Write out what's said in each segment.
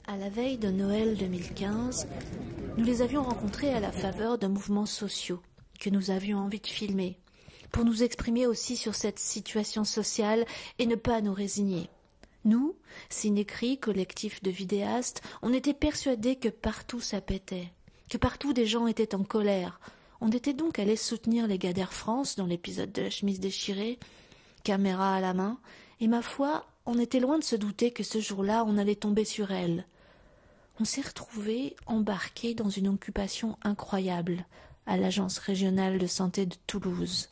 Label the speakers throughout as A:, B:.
A: À la veille de Noël 2015, nous les avions rencontrés à la faveur de mouvements sociaux que nous avions envie de filmer, pour nous exprimer aussi sur cette situation sociale et ne pas nous résigner. Nous, Cinécri, collectif de vidéastes, on était persuadés que partout ça pétait, que partout des gens étaient en colère. On était donc allés soutenir les gars d'Air France dans l'épisode de la chemise déchirée, caméra à la main, et ma foi, on était loin de se douter que ce jour-là, on allait tomber sur elle. On s'est retrouvés embarqués dans une occupation incroyable à l'Agence régionale de santé de Toulouse.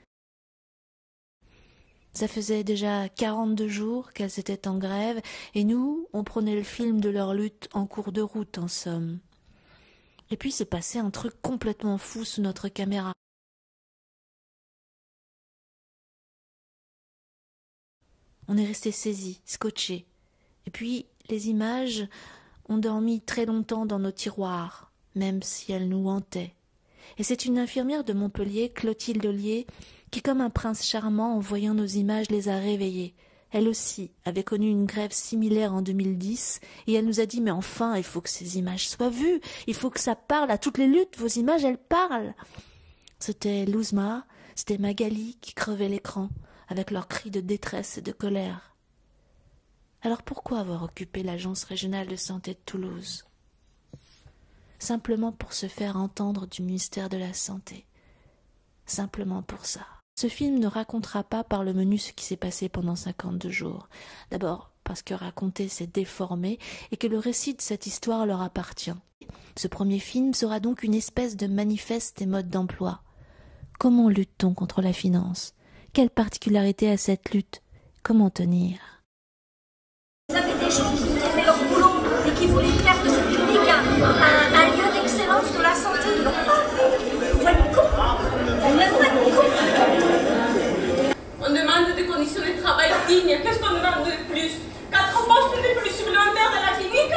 A: Ça faisait déjà 42 jours qu'elles étaient en grève, et nous, on prenait le film de leur lutte en cours de route, en somme. Et puis s'est passé un truc complètement fou sous notre caméra. On est resté saisis, scotchés. Et puis, les images ont dormi très longtemps dans nos tiroirs, même si elles nous hantaient. Et c'est une infirmière de Montpellier, Clotilde Ollier, qui, comme un prince charmant, en voyant nos images, les a réveillées. Elle aussi avait connu une grève similaire en 2010, et elle nous a dit « Mais enfin, il faut que ces images soient vues, il faut que ça parle à toutes les luttes, vos images, elles parlent !» C'était Louzma, c'était Magali qui crevait l'écran, avec leurs cris de détresse et de colère. Alors pourquoi avoir occupé l'Agence régionale de santé de Toulouse? Simplement pour se faire entendre du ministère de la Santé. Simplement pour ça. Ce film ne racontera pas par le menu ce qui s'est passé pendant 52 jours. D'abord parce que raconter c'est déformé et que le récit de cette histoire leur appartient. Ce premier film sera donc une espèce de manifeste des modes d'emploi. Comment lutte-t-on contre la finance? Quelle particularité a cette lutte? Comment tenir?
B: Vous avez des gens qui aimaient leur boulot et qui voulaient faire de cette clinique un lieu d'excellence de la santé. Ils l'ont pas fait. Vous êtes cons.
C: On demande des conditions de travail dignes. Qu'est-ce qu'on demande de plus? 4 postes de plus supplémentaires dans la clinique?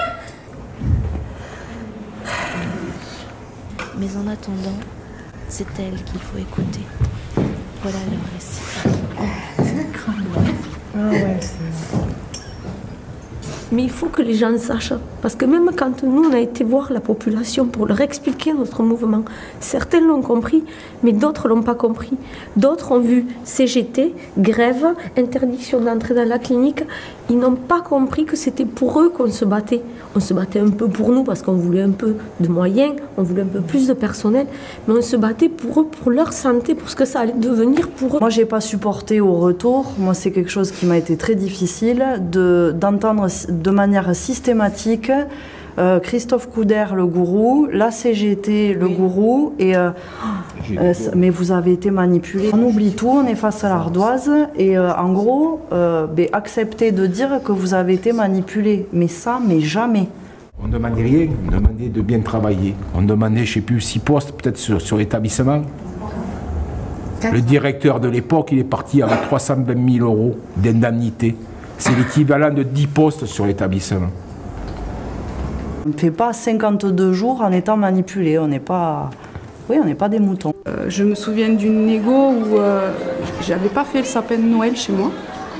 A: Mais en attendant, c'est elle qu'il faut écouter. Voilà leur récit.
D: C'est incroyable. Ah ouais, mais il faut que les gens sachent, parce que même quand nous on a été voir la population pour leur expliquer notre mouvement, certains l'ont compris, mais d'autres l'ont pas compris. D'autres ont vu CGT, grève, interdiction d'entrer dans la clinique. Ils n'ont pas compris que c'était pour eux qu'on se battait. On se battait un peu pour nous parce qu'on voulait un peu de moyens, on voulait un peu plus de personnel, mais on se battait pour eux, pour leur santé, pour ce que ça allait devenir pour eux.
E: Moi, j'ai pas supporté au retour. Moi, c'est quelque chose qui m'a été très difficile d'entendre de manière systématique Christophe Couder, le gourou, la CGT, le gourou, et mais vous avez été manipulé. On oublie tout, on est face à l'ardoise, et en gros, acceptez de dire que vous avez été manipulé, mais ça, mais jamais.
F: On ne demandait rien, on demandait de bien travailler. On demandait, je ne sais plus, 6 postes peut-être sur l'établissement. Le directeur de l'époque, il est parti avec 320 000 € d'indemnité. C'est l'équivalent de 10 postes sur l'établissement.
E: On ne fait pas 52 jours en étant manipulé, on n'est pas... Oui, on n'est pas des moutons.
G: Je me souviens d'une négo où j'avais pas fait le sapin de Noël chez moi.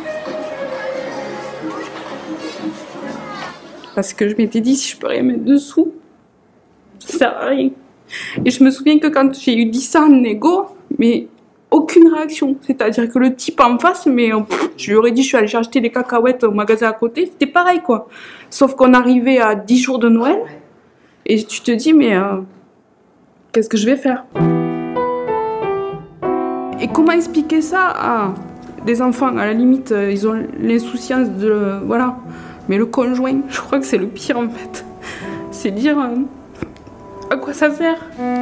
G: Parce que je m'étais dit, si je peux rien mettre dessous, ça sert à rien. Et je me souviens que quand j'ai eu dit ça en négo, mais aucune réaction. C'est-à-dire que le type en face, mais je lui aurais dit, je suis allée acheter des cacahuètes au magasin à côté, c'était pareil quoi. Sauf qu'on arrivait à 10 jours de Noël, et tu te dis, mais qu'est-ce que je vais faire? Et comment expliquer ça à des enfants? À la limite, ils ont l'insouciance de... Voilà. Mais le conjoint, je crois que c'est le pire en fait. C'est dire à quoi ça sert.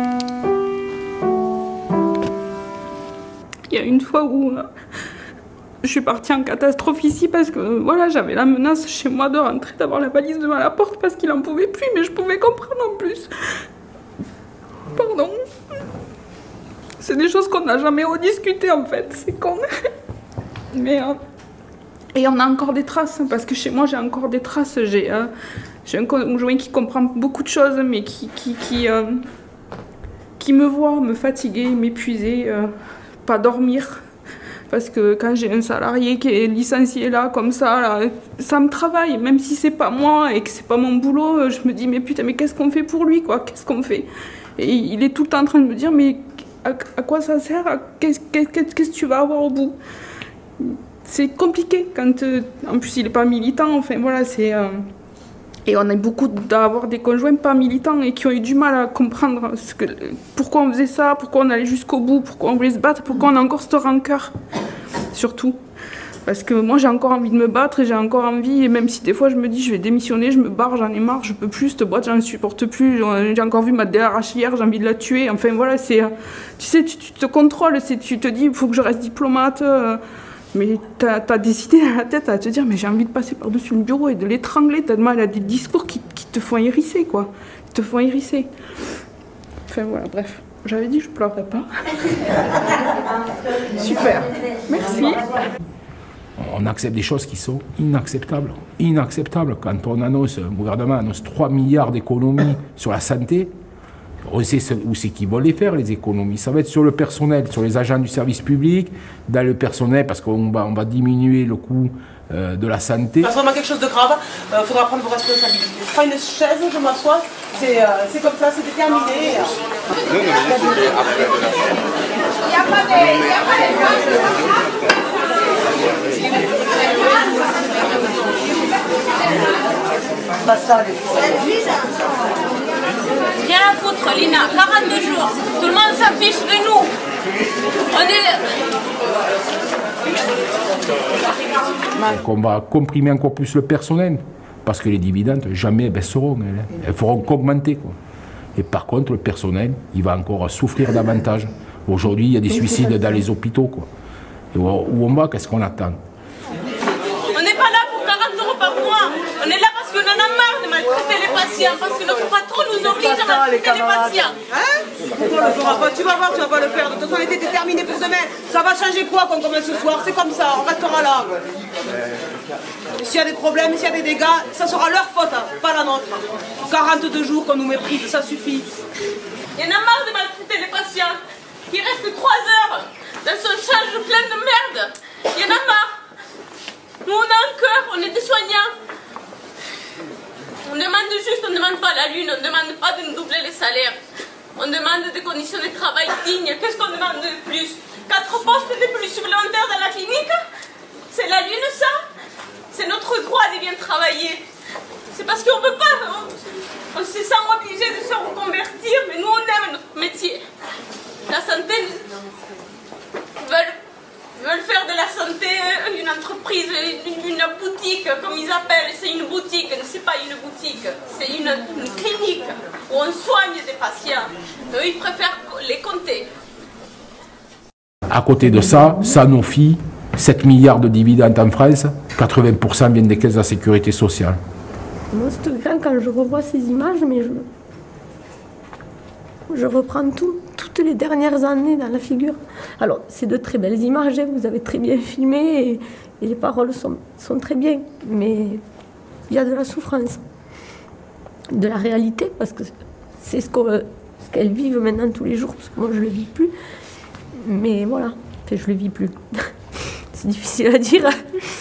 G: Il y a une fois où je suis partie en catastrophe ici parce que voilà, j'avais la menace chez moi de rentrer, d'avoir la valise devant la porte parce qu'il en pouvait plus, mais je pouvais comprendre en plus. Pardon. C'est des choses qu'on n'a jamais rediscutées en fait, c'est con. Mais et on a encore des traces, parce que chez moi j'ai encore des traces. J'ai un conjoint qui comprend beaucoup de choses, mais qui me voit me fatiguer, m'épuiser, pas dormir, Parce que quand j'ai un salarié qui est licencié là, comme ça, là, ça me travaille. Même si c'est pas moi et que c'est pas mon boulot, je me dis, mais putain, mais qu'est-ce qu'on fait pour lui, quoi? Qu'est-ce qu'on fait? Et il est tout le temps en train de me dire, mais à quoi ça sert? Qu'est-ce que tu vas avoir au bout? C'est compliqué quand... en plus, il n'est pas militant, enfin voilà, c'est... Et on a beaucoup d'avoir des conjoints pas militants et qui ont eu du mal à comprendre pourquoi on faisait ça, pourquoi on allait jusqu'au bout, pourquoi on voulait se battre, pourquoi on a encore cette rancœur, surtout. Parce que moi j'ai encore envie de me battre et j'ai encore envie, et même si des fois je me dis je vais démissionner, je me barre, j'en ai marre, je peux plus, cette boîte j'en supporte plus, j'ai encore vu ma DRH hier, j'ai envie de la tuer, enfin voilà, c'est... Tu sais, tu te contrôles, tu te dis il faut que je reste diplomate... Mais t'as des idées dans la tête à te dire mais j'ai envie de passer par-dessus le bureau et de l'étrangler, tellement elle a des discours qui te font hérisser, quoi. Ils te font hérisser. Enfin voilà, bref. J'avais dit que je pleurerais pas. Super. Merci.
F: On accepte des choses qui sont inacceptables. Inacceptables. Quand on annonce, un gouvernement annonce 3 milliards d'économies sur la santé, on sait où c'est qu'ils vont les faire, les économies. Ça va être sur le personnel, sur les agents du service public, dans le personnel, parce qu'on va diminuer le coût de la santé.
H: C'est vraiment quelque chose de grave, il faudra prendre vos responsabilités. Je prends une chaise, je m'assois, c'est comme ça, c'est déterminé. Il n'y a pas
C: Rien à foutre, Lina, 42 jours, tout le monde s'affiche de nous.
F: On va comprimer encore plus le personnel, parce que les dividendes jamais baisseront, elles feront qu'augmenter, quoi. Et par contre, le personnel, il va encore souffrir davantage. Aujourd'hui, il y a des suicides dans les hôpitaux, quoi. Et où on va, qu'est-ce qu'on attend?
C: On n'est pas là pour 40 € par mois, on est là parce qu'on en a marre de maltraiter les patients, parce que notre patron nous oblige à maltraiter les patients.
H: Pourquoi on le fera pas? Tu vas voir, tu vas pas le faire. De toute façon, on était déterminés pour demain. Ça va changer quoi quand on commence ce soir? C'est comme ça, on restera là. S'il y a des problèmes, s'il y a des dégâts, ça sera leur faute, hein, pas la nôtre. 42 jours qu'on nous méprise, ça suffit.
C: Il y en a marre de maltraiter les patients. Il reste 3 heures dans ce charge plein de merde. Il y en a marre. Nous, on a un cœur, on est des soignants. On demande juste, on ne demande pas la lune, on ne demande pas de nous doubler les salaires. On demande des conditions de travail dignes. Qu'est-ce qu'on demande de plus? 4 postes de plus supplémentaires dans la clinique? C'est la lune, ça? C'est notre droit de bien travailler. C'est parce qu'on ne peut pas. On se sent obligé de se reconvertir, mais nous, on aime notre métier. La santé veulent faire de la santé une entreprise, une boutique, comme ils appellent. C'est une boutique, c'est pas une boutique, c'est une clinique où on soigne des patients. Eux, ils préfèrent les compter.
F: À côté de ça, Sanofi, 7 milliards de dividendes en France, 80% viennent des caisses de la sécurité sociale.
D: Moi, c'est quand je revois ces images, mais je reprends toutes les dernières années dans la figure. Alors, c'est de très belles images, hein, vous avez très bien filmé et les paroles sont très bien, mais il y a de la souffrance, de la réalité, parce que c'est ce qu'elles vivent maintenant tous les jours, parce que moi, je ne le vis plus. Mais voilà, enfin, je ne le vis plus. C'est difficile à dire.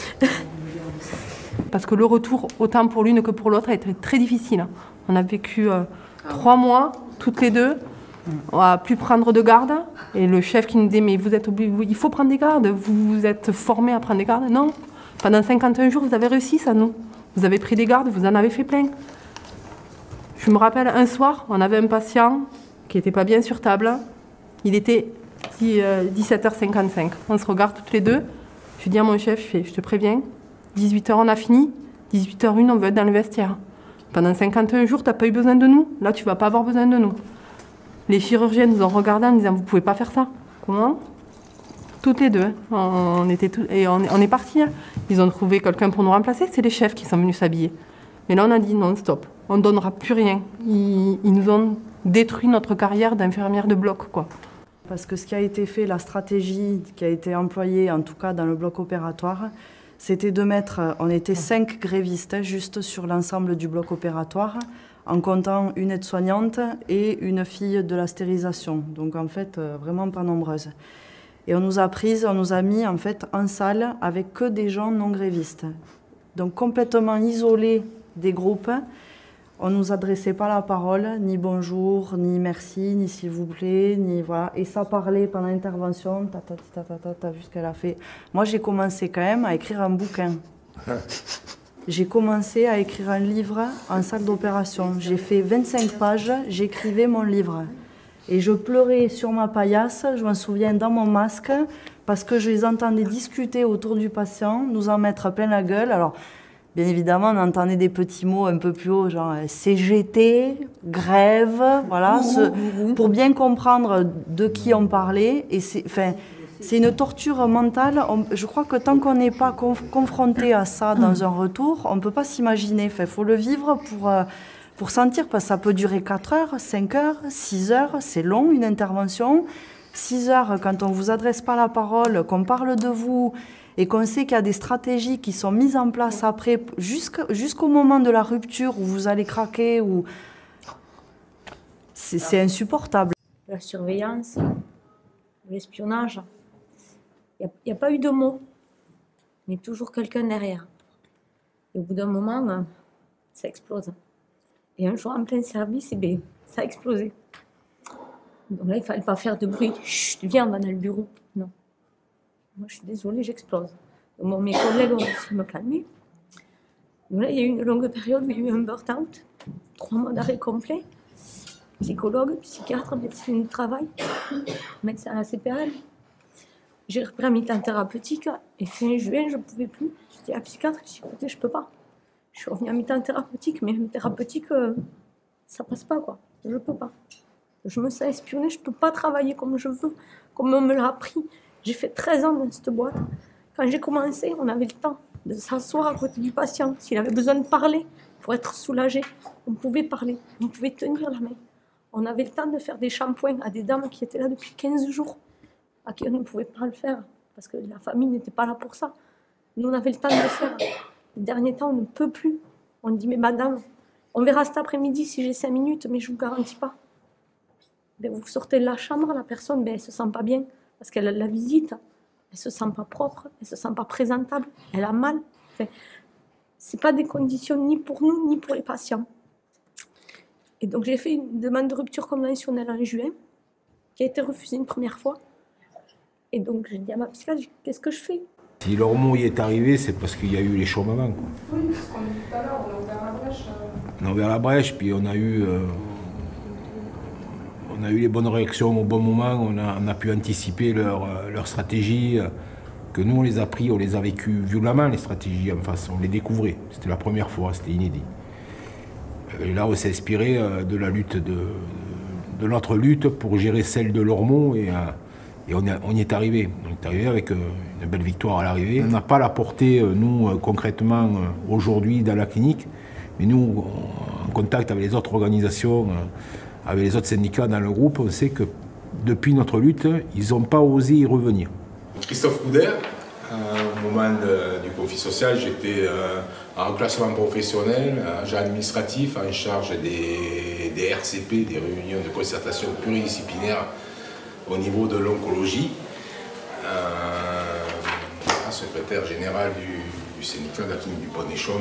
I: Parce que le retour, autant pour l'une que pour l'autre, a été très difficile. On a vécu 3 mois, toutes les deux. On n'a plus prendre de garde. Et le chef qui nous dit, mais vous êtes obligé, il faut prendre des gardes. Vous êtes formés à prendre des gardes. Non. Pendant 51 jours, vous avez réussi ça, non? Vous avez pris des gardes, vous en avez fait plein. Je me rappelle, un soir, on avait un patient qui n'était pas bien sur table. Il était 17h55. On se regarde toutes les deux. Je dis à mon chef, je te préviens, 18h on a fini, 18h01 on veut être dans le vestiaire. Pendant 51 jours, tu n'as pas eu besoin de nous. Là, tu ne vas pas avoir besoin de nous. Les chirurgiens nous ont regardés en disant, vous ne pouvez pas faire ça. Comment? Toutes les deux. On est partis. Hein. Ils ont trouvé quelqu'un pour nous remplacer. C'est les chefs qui sont venus s'habiller. Mais là, on a dit non, stop. On ne donnera plus rien. Ils nous ont détruit notre carrière d'infirmière de bloc, quoi.
E: Parce que ce qui a été fait, la stratégie qui a été employée, en tout cas dans le bloc opératoire, c'était de mettre, on était 5 grévistes juste sur l'ensemble du bloc opératoire, en comptant une aide-soignante et une fille de la stérilisation. Donc en fait, vraiment pas nombreuses. Et on nous a mis en fait en salle avec que des gens non grévistes. Donc complètement isolés des groupes. On ne nous adressait pas la parole, ni bonjour, ni merci, ni s'il vous plaît, ni voilà. Et ça parlait pendant l'intervention, t'as vu ce qu'elle a fait. Moi, j'ai commencé quand même à écrire un bouquin. J'ai commencé à écrire un livre en salle d'opération. J'ai fait 25 pages, j'écrivais mon livre. Et je pleurais sur ma paillasse, je m'en souviens, dans mon masque, parce que je les entendais discuter autour du patient, nous en mettre plein la gueule. Alors, bien évidemment, on entendait des petits mots un peu plus hauts, genre CGT, grève, voilà, pour bien comprendre de qui on parlait. Et c'est une torture mentale. Je crois que tant qu'on n'est pas confronté à ça dans un retour, on ne peut pas s'imaginer. Il faut le vivre pour sentir, parce que ça peut durer 4 heures, 5 heures, 6 heures. C'est long, une intervention. 6 heures, quand on ne vous adresse pas la parole, qu'on parle de vous, et qu'on sait qu'il y a des stratégies qui sont mises en place après, jusqu'au moment de la rupture où vous allez craquer, c'est insupportable.
D: La surveillance, l'espionnage, il n'y a pas eu de mots, mais toujours quelqu'un derrière. Et au bout d'un moment, ça explose. Et un jour, en plein service, ça a explosé. Donc là, il ne fallait pas faire de bruit. Chut, viens, on va dans le bureau. Non. Moi, je suis désolée, j'explose. Donc, mes collègues ont réussi à me calmer. Donc là, il y a eu une longue période où il y a eu un burn-out, 3 mois d'arrêt complet. Psychologue, psychiatre, médecin du travail, médecin à la CPL. J'ai repris un mi-temps thérapeutique et fin juin, je ne pouvais plus. J'ai dit à la psychiatre, écoutez, je ne peux pas. Je suis revenue à mi-temps thérapeutique, mais thérapeutique, ça passe pas, quoi. Je ne peux pas. Je me sens espionnée, je ne peux pas travailler comme je veux, comme on me l'a appris. J'ai fait 13 ans dans cette boîte. Quand j'ai commencé, on avait le temps de s'asseoir à côté du patient. S'il avait besoin de parler pour être soulagé, on pouvait parler, on pouvait tenir la main. On avait le temps de faire des shampoings à des dames qui étaient là depuis 15 jours, à qui on ne pouvait pas le faire, parce que la famille n'était pas là pour ça. Nous, on avait le temps de le faire. Les derniers temps, on ne peut plus. On dit, mais madame, on verra cet après-midi si j'ai 5 minutes, mais je ne vous garantis pas. Ben, vous sortez de la chambre, la personne, elle ne se sent pas bien, parce qu'elle a de la visite, elle ne se sent pas propre, elle ne se sent pas présentable, elle a mal. Enfin, ce n'est pas des conditions ni pour nous, ni pour les patients. Et donc j'ai fait une demande de rupture conventionnelle en juin, qui a été refusée une première fois. Et donc j'ai dit à ma psychiatre, qu'est-ce que je fais?
F: Si l'hormone y est arrivé, c'est parce qu'il y a eu les chaumes avant. Quoi.
G: Oui, parce qu'on dit tout à l'heure, on a ouvert la brèche.
F: On a ouvert la brèche, puis on a eu les bonnes réactions au bon moment, on a pu anticiper leur stratégie, que nous on les a pris, on les a vécues violemment, les stratégies en face, on les découvrait. C'était la première fois, c'était inédit. Et là, on s'est inspiré de la lutte, de notre lutte pour gérer celle de l'Ormeau et on y est arrivé. On est arrivé avec une belle victoire à l'arrivée. On n'a pas la portée, nous, concrètement, aujourd'hui dans la clinique, mais nous, en contact avec les autres organisations, avec les autres syndicats dans le groupe, on sait que depuis notre lutte, ils n'ont pas osé y revenir.
J: Christophe Couder, au moment du conflit social, j'étais en reclassement professionnel, agent administratif en charge des RCP, des réunions de concertation pluridisciplinaire au niveau de l'oncologie, secrétaire général du syndicat de la clinique du Pont-des-Chaumes,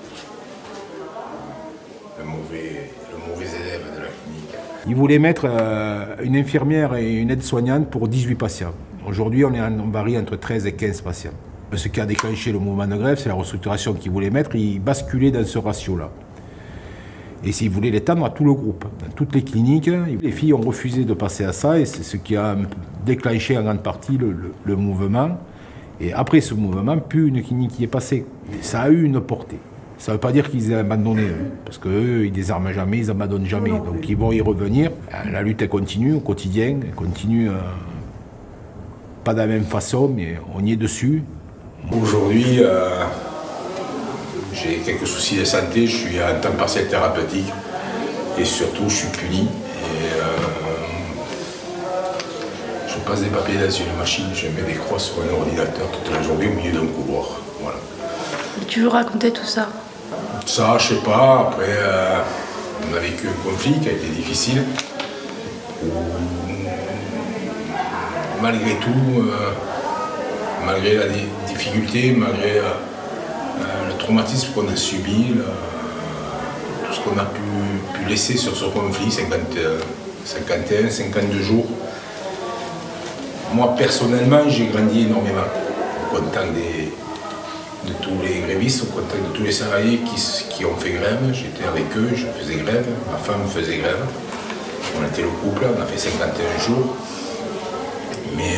J: le mauvais élève de la clinique.
F: Ils voulaient mettre une infirmière et une aide-soignante pour 18 patients. Aujourd'hui, on varie entre 13 et 15 patients. Ce qui a déclenché le mouvement de grève, c'est la restructuration qu'ils voulaient mettre. Ils basculaient dans ce ratio-là. Et s'ils voulaient l'étendre à tout le groupe, dans toutes les cliniques, les filles ont refusé de passer à ça et c'est ce qui a déclenché en grande partie le mouvement. Et après ce mouvement, plus une clinique y est passée. Et ça a eu une portée. Ça ne veut pas dire qu'ils aient abandonné, parce qu'eux, ils désarment jamais, ils n'abandonnent jamais. Donc ils vont y revenir. La lutte, elle continue au quotidien, elle continue pas de la même façon, mais on y est dessus.
J: Aujourd'hui, j'ai quelques soucis de santé, je suis en temps partiel thérapeutique et surtout je suis puni. Je passe des papiers dans une machine, je mets des croix sur un ordinateur toute la journée au milieu d'un couloir. Voilà.
K: Et tu veux raconter tout ça?
J: Ça, je sais pas. Après, on a vécu un conflit qui a été difficile. malgré tout, malgré la difficulté, malgré le traumatisme qu'on a subi, tout ce qu'on a pu laisser sur ce conflit, 51, 52 jours. Moi, personnellement, j'ai grandi énormément au contact de tous les grévistes, au contact de tous les salariés qui ont fait grève. J'étais avec eux, je faisais grève, ma femme faisait grève. On était le couple, on a fait 51 jours. Mais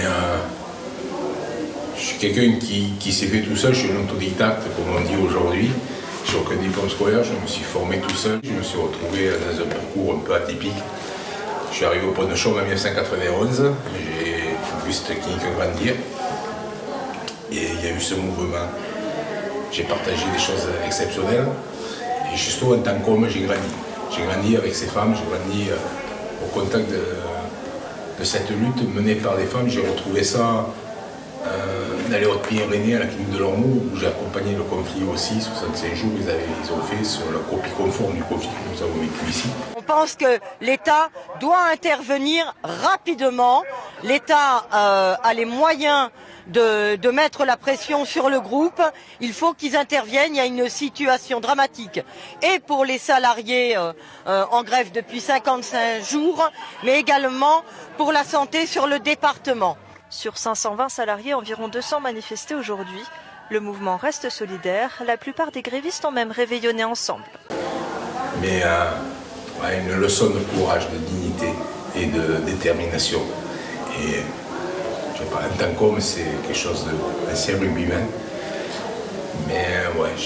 J: je suis quelqu'un qui s'est fait tout seul, je suis un autodidacte, comme on dit aujourd'hui. Je n'ai aucun diplôme scolaire, je me suis formé tout seul. Je me suis retrouvé dans un parcours un peu atypique. Je suis arrivé au Pont de Chaume en 1991, j'ai vu cette clinique grandir. Et il y a eu ce mouvement. J'ai partagé des choses exceptionnelles. Et justement, en tant qu'homme, j'ai grandi. J'ai grandi avec ces femmes, j'ai grandi au contact de cette lutte menée par des femmes. J'ai retrouvé ça dans les Hautes-Pyrénées, à la clinique de Lormeau, où j'ai accompagné le conflit aussi. 65 jours, ils ont fait sur la copie conforme du conflit que nous avons vécu ici.
L: On pense que l'État doit intervenir rapidement. L'État a les moyens de mettre la pression sur le groupe. Il faut qu'ils interviennent. Il y a une situation dramatique et pour les salariés en grève depuis 55 jours, mais également pour la santé sur le département.
M: Sur 520 salariés, environ 200 manifestaient aujourd'hui. Le mouvement reste solidaire. La plupart des grévistes ont même réveillonné ensemble.
J: Mais une leçon de courage, de dignité et de détermination. Et en tant qu'homme, c'est quelque chose d'assez rugbyman. Mais ouais,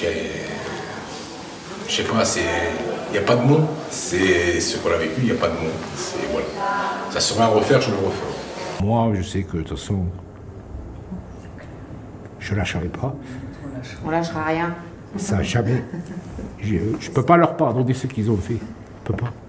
J: je sais pas, il n'y a pas de mots. C'est ce qu'on a vécu, il n'y a pas de mots. Voilà. Ça sera à refaire, je le referai.
F: Moi, je sais que de toute façon, je ne lâcherai pas.
N: On lâchera rien.
F: Ça, jamais. Je ne peux pas leur pardonner ce qu'ils ont fait. Je ne peux pas.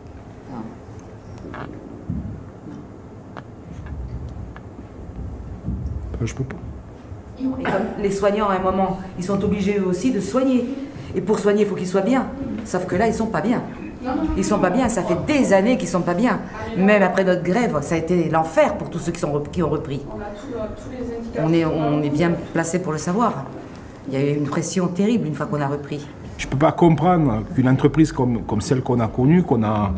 F: Je peux pas.
N: Et comme les soignants, à un moment, ils sont obligés eux aussi de soigner. Et pour soigner, il faut qu'ils soient bien. Sauf que là, ils ne sont pas bien. Ils ne sont pas bien, ça fait des années qu'ils ne sont pas bien. Même après notre grève, ça a été l'enfer pour tous ceux qui ont repris. On est bien placé pour le savoir. Il y a eu une pression terrible une fois qu'on a repris.
F: Je ne peux pas comprendre qu'une entreprise comme celle qu'on a connue, qu'on a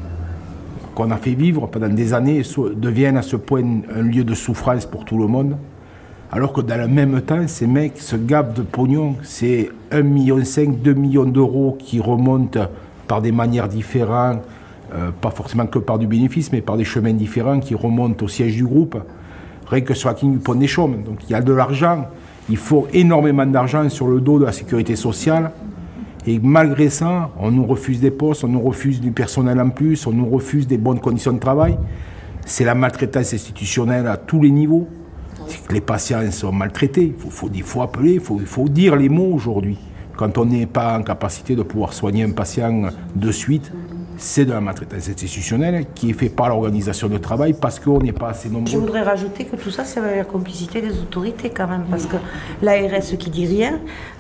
F: fait vivre pendant des années, devienne à ce point un lieu de souffrance pour tout le monde. Alors que dans le même temps, ces mecs se gavent de pognon. C'est 1,5 million, 2 millions d'euros qui remontent par des manières différentes, pas forcément que par du bénéfice, mais par des chemins différents qui remontent au siège du groupe, rien que sur la clinique du Pont des Chaumes. Donc il y a de l'argent, il faut énormément d'argent sur le dos de la sécurité sociale, et malgré ça, on nous refuse des postes, on nous refuse du personnel en plus, on nous refuse des bonnes conditions de travail. C'est la maltraitance institutionnelle à tous les niveaux. Les patients sont maltraités, il faut appeler, il faut dire les mots aujourd'hui. Quand on n'est pas en capacité de pouvoir soigner un patient de suite, c'est de la maltraitance institutionnelle qui est faite par l'organisation de travail parce qu'on n'est pas assez nombreux.
O: Je voudrais rajouter que tout ça, c'est la complicité des autorités quand même, parce que l'ARS qui dit rien,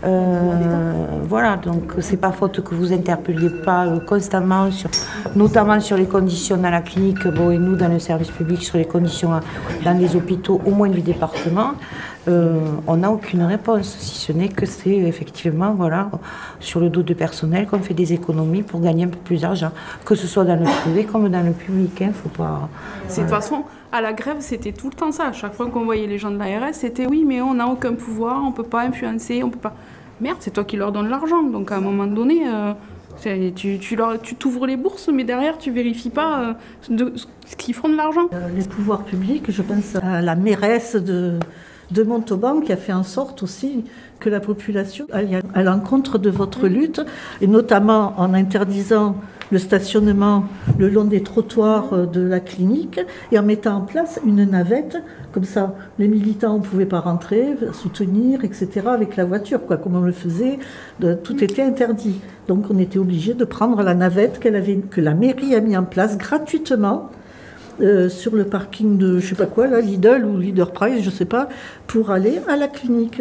O: voilà, donc c'est pas faute que vous interpelliez pas constamment, notamment sur les conditions dans la clinique, bon, et nous dans le service public, sur les conditions dans les hôpitaux, au moins du département. On n'a aucune réponse, si ce n'est que c'est effectivement, voilà, sur le dos de personnel qu'on fait des économies pour gagner un peu plus d'argent, que ce soit dans le privé comme dans le public. Faut pas.
G: De toute façon, à la grève, c'était tout le temps ça. À chaque fois qu'on voyait les gens de l'ARS, c'était oui, mais on n'a aucun pouvoir, on ne peut pas influencer, on peut pas. Merde, c'est toi qui leur donnes l'argent, donc à un moment donné. Tu t'ouvres les bourses, mais derrière, tu vérifies pas ce qu'ils font de l'argent.
P: Les pouvoirs publics, je pense à la mairesse de Montauban qui a fait en sorte aussi que la population aille à l'encontre de votre lutte, et notamment en interdisant le stationnement le long des trottoirs de la clinique et en mettant en place une navette. Comme ça, les militants ne pouvaient pas rentrer, soutenir, etc. avec la voiture, quoi, comme on le faisait, tout était interdit. Donc on était obligé de prendre la navette que la mairie a mis en place gratuitement sur le parking de, je sais pas quoi, là, Lidl ou Leader Price, je sais pas, pour aller à la clinique.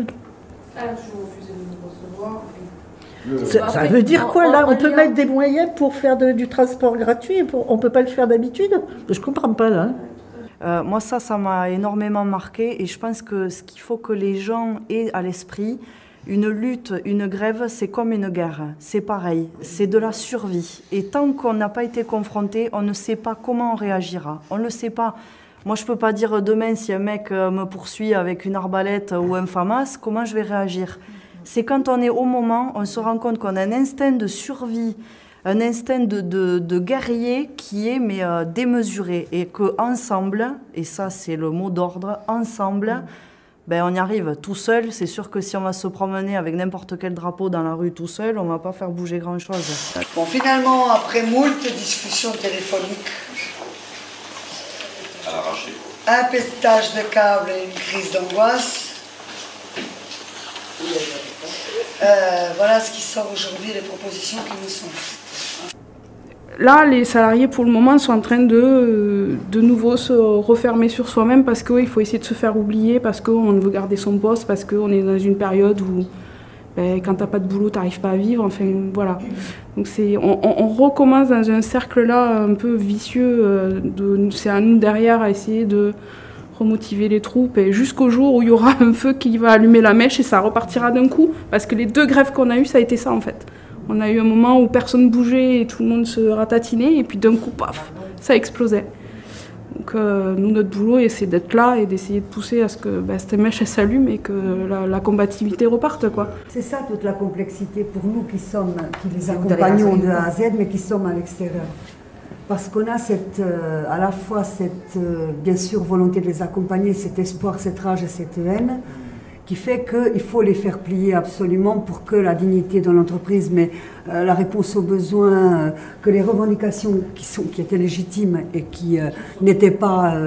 P: Ça veut dire quoi là? On peut mettre des moyens pour faire du transport gratuit, on peut pas le faire d'habitude? Je comprends pas là.
E: Moi, ça m'a énormément marqué et je pense que ce qu'il faut que les gens aient à l'esprit, une lutte, une grève, c'est comme une guerre. C'est pareil, c'est de la survie. Et tant qu'on n'a pas été confronté, on ne sait pas comment on réagira. On ne le sait pas. Moi, je ne peux pas dire demain, si un mec me poursuit avec une arbalète ou un FAMAS, comment je vais réagir. C'est quand on est au moment, on se rend compte qu'on a un instinct de survie, un instinct de guerrier qui est démesuré. Et qu'ensemble, et ça c'est le mot d'ordre, ensemble, on y arrive. Tout seul, c'est sûr que si on va se promener avec n'importe quel drapeau dans la rue tout seul, on ne va pas faire bouger grand-chose.
Q: Bon, finalement, après moult discussions téléphoniques, un pestage de câbles et une crise d'angoisse, voilà ce qui sort aujourd'hui, les propositions qui nous sont faites.
G: Là, les salariés, pour le moment, sont en train de nouveau se refermer sur soi-même parce qu'il faut essayer de se faire oublier, parce qu'on veut garder son poste, parce qu'on est dans une période où, quand t'as pas de boulot, t'arrives pas à vivre, enfin, voilà. Donc on recommence dans un cercle-là un peu vicieux, c'est à nous derrière à essayer de remotiver les troupes, et jusqu'au jour où il y aura un feu qui va allumer la mèche et ça repartira d'un coup, parce que les 2 grèves qu'on a eues, ça a été ça en fait. On a eu un moment où personne bougeait et tout le monde se ratatinait, et puis d'un coup, paf, ça explosait. Donc nous, notre boulot, c'est d'être là et d'essayer de pousser à ce que cette mèche s'allume et que la combativité reparte, quoi.
R: C'est ça toute la complexité pour nous qui les accompagnons de A à Z, mais qui sommes à l'extérieur. Parce qu'on a à la fois cette, bien sûr, volonté de les accompagner, cet espoir, cette rage et cette haine, qui fait qu'il faut les faire plier absolument pour que la dignité de l'entreprise, mais la réponse aux besoins, que les revendications qui étaient légitimes et qui n'étaient pas,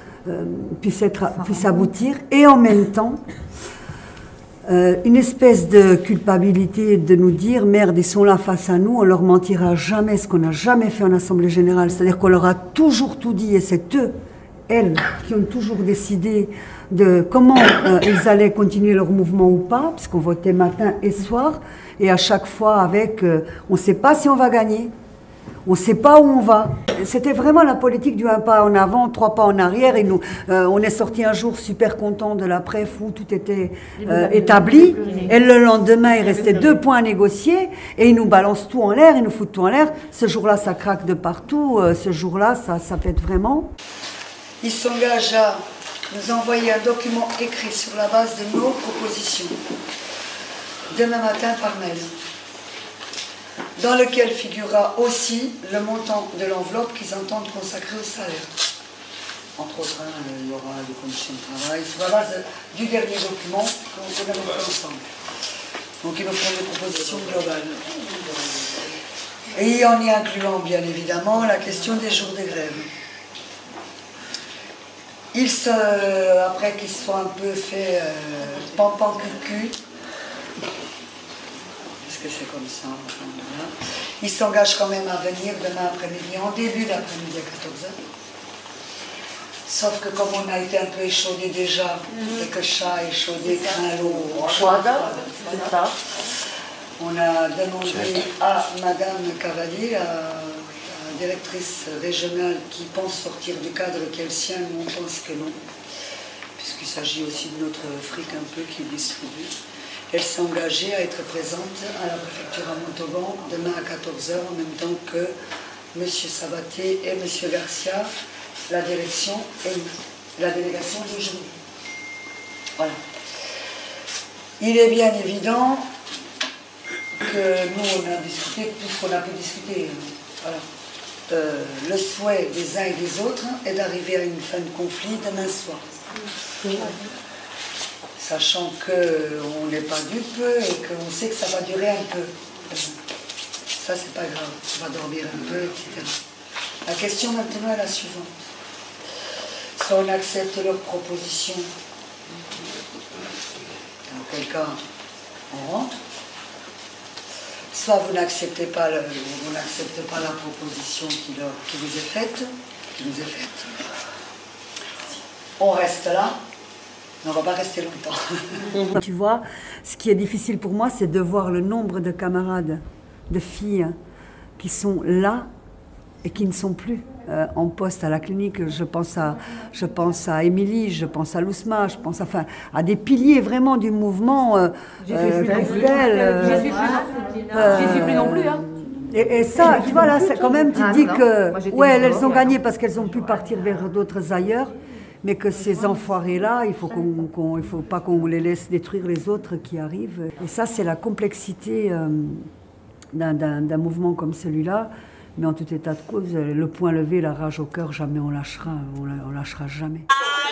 R: puissent aboutir, et en même temps, une espèce de culpabilité de nous dire, merde, ils sont là face à nous, on leur mentira jamais, ce qu'on n'a jamais fait en Assemblée Générale, c'est-à-dire qu'on leur a toujours tout dit, et c'est eux, elles, qui ont toujours décidé de comment ils allaient continuer leur mouvement ou pas, puisqu'on votait matin et soir, et à chaque fois avec, on ne sait pas si on va gagner, on ne sait pas où on va. C'était vraiment la politique du 1 pas en avant, 3 pas en arrière, et nous, on est sorti un jour super content de la préf où tout était établi, et le lendemain, il restait 2 points à négocier, et ils nous balancent tout en l'air, ils nous foutent tout en l'air. Ce jour-là, ça craque de partout, ce jour-là, ça pète vraiment.
Q: Ils s'engagent à nous envoyer un document écrit sur la base de nos propositions, demain matin par mail, dans lequel figurera aussi le montant de l'enveloppe qu'ils entendent consacrer au salaire. Entre autres, il y aura des conditions de travail, sur la base du dernier document qu'on a fait ensemble. Donc ils nous feront des propositions globales. Et en y incluant bien évidemment la question des jours de grève. Après qu'ils se soient un peu fait pampan cul-cul, parce que c'est comme ça, enfin, voilà. Ils s'engagent quand même à venir demain après-midi, en début d'après-midi à 14h. Sauf que comme on a été un peu échaudé déjà, et que chat échaudé craint l'eau chaude, on a demandé à Madame Cavalier, la directrice régionale, qui pense sortir du cadre qui est le sien, nous on pense que non, puisqu'il s'agit aussi de notre fric un peu qui est distribué. Elle s'est engagée à être présente à la préfecture à Montauban demain à 14h, en même temps que M. Sabaté et M. Garcia, la direction et la délégation d'aujourd'hui. Voilà. Il est bien évident que nous, on a discuté tout ce qu'on a pu discuter. Voilà. Le souhait des uns et des autres est d'arriver à une fin de conflit demain soir. Sachant qu'on n'est pas dupe et qu'on sait que ça va durer un peu. Ça, c'est pas grave, on va dormir un peu, etc. La question maintenant est la suivante. Soit on accepte leurs propositions, dans quel cas on rentre, soit vous n'acceptez pas, la proposition qui vous est faite, On reste là, mais on ne va pas rester longtemps.
R: Tu vois, ce qui est difficile pour moi, c'est de voir le nombre de camarades, de filles qui sont là et qui ne sont plus en poste à la clinique. Je pense à Émilie, je pense à Lousma, je pense à des piliers vraiment du mouvement.
N: J'y suis plus non plus. Hein.
R: Et ça, tu vois, là, quand même, tu te dis que, ouais, elles ont gagné parce qu'elles ont pu partir vers d'autres ailleurs, mais que ces enfoirés-là, il faut pas qu'on les laisse détruire les autres qui arrivent. Et ça, c'est la complexité d'un mouvement comme celui-là. Mais en tout état de cause, le point levé, la rage au cœur, jamais on lâchera jamais.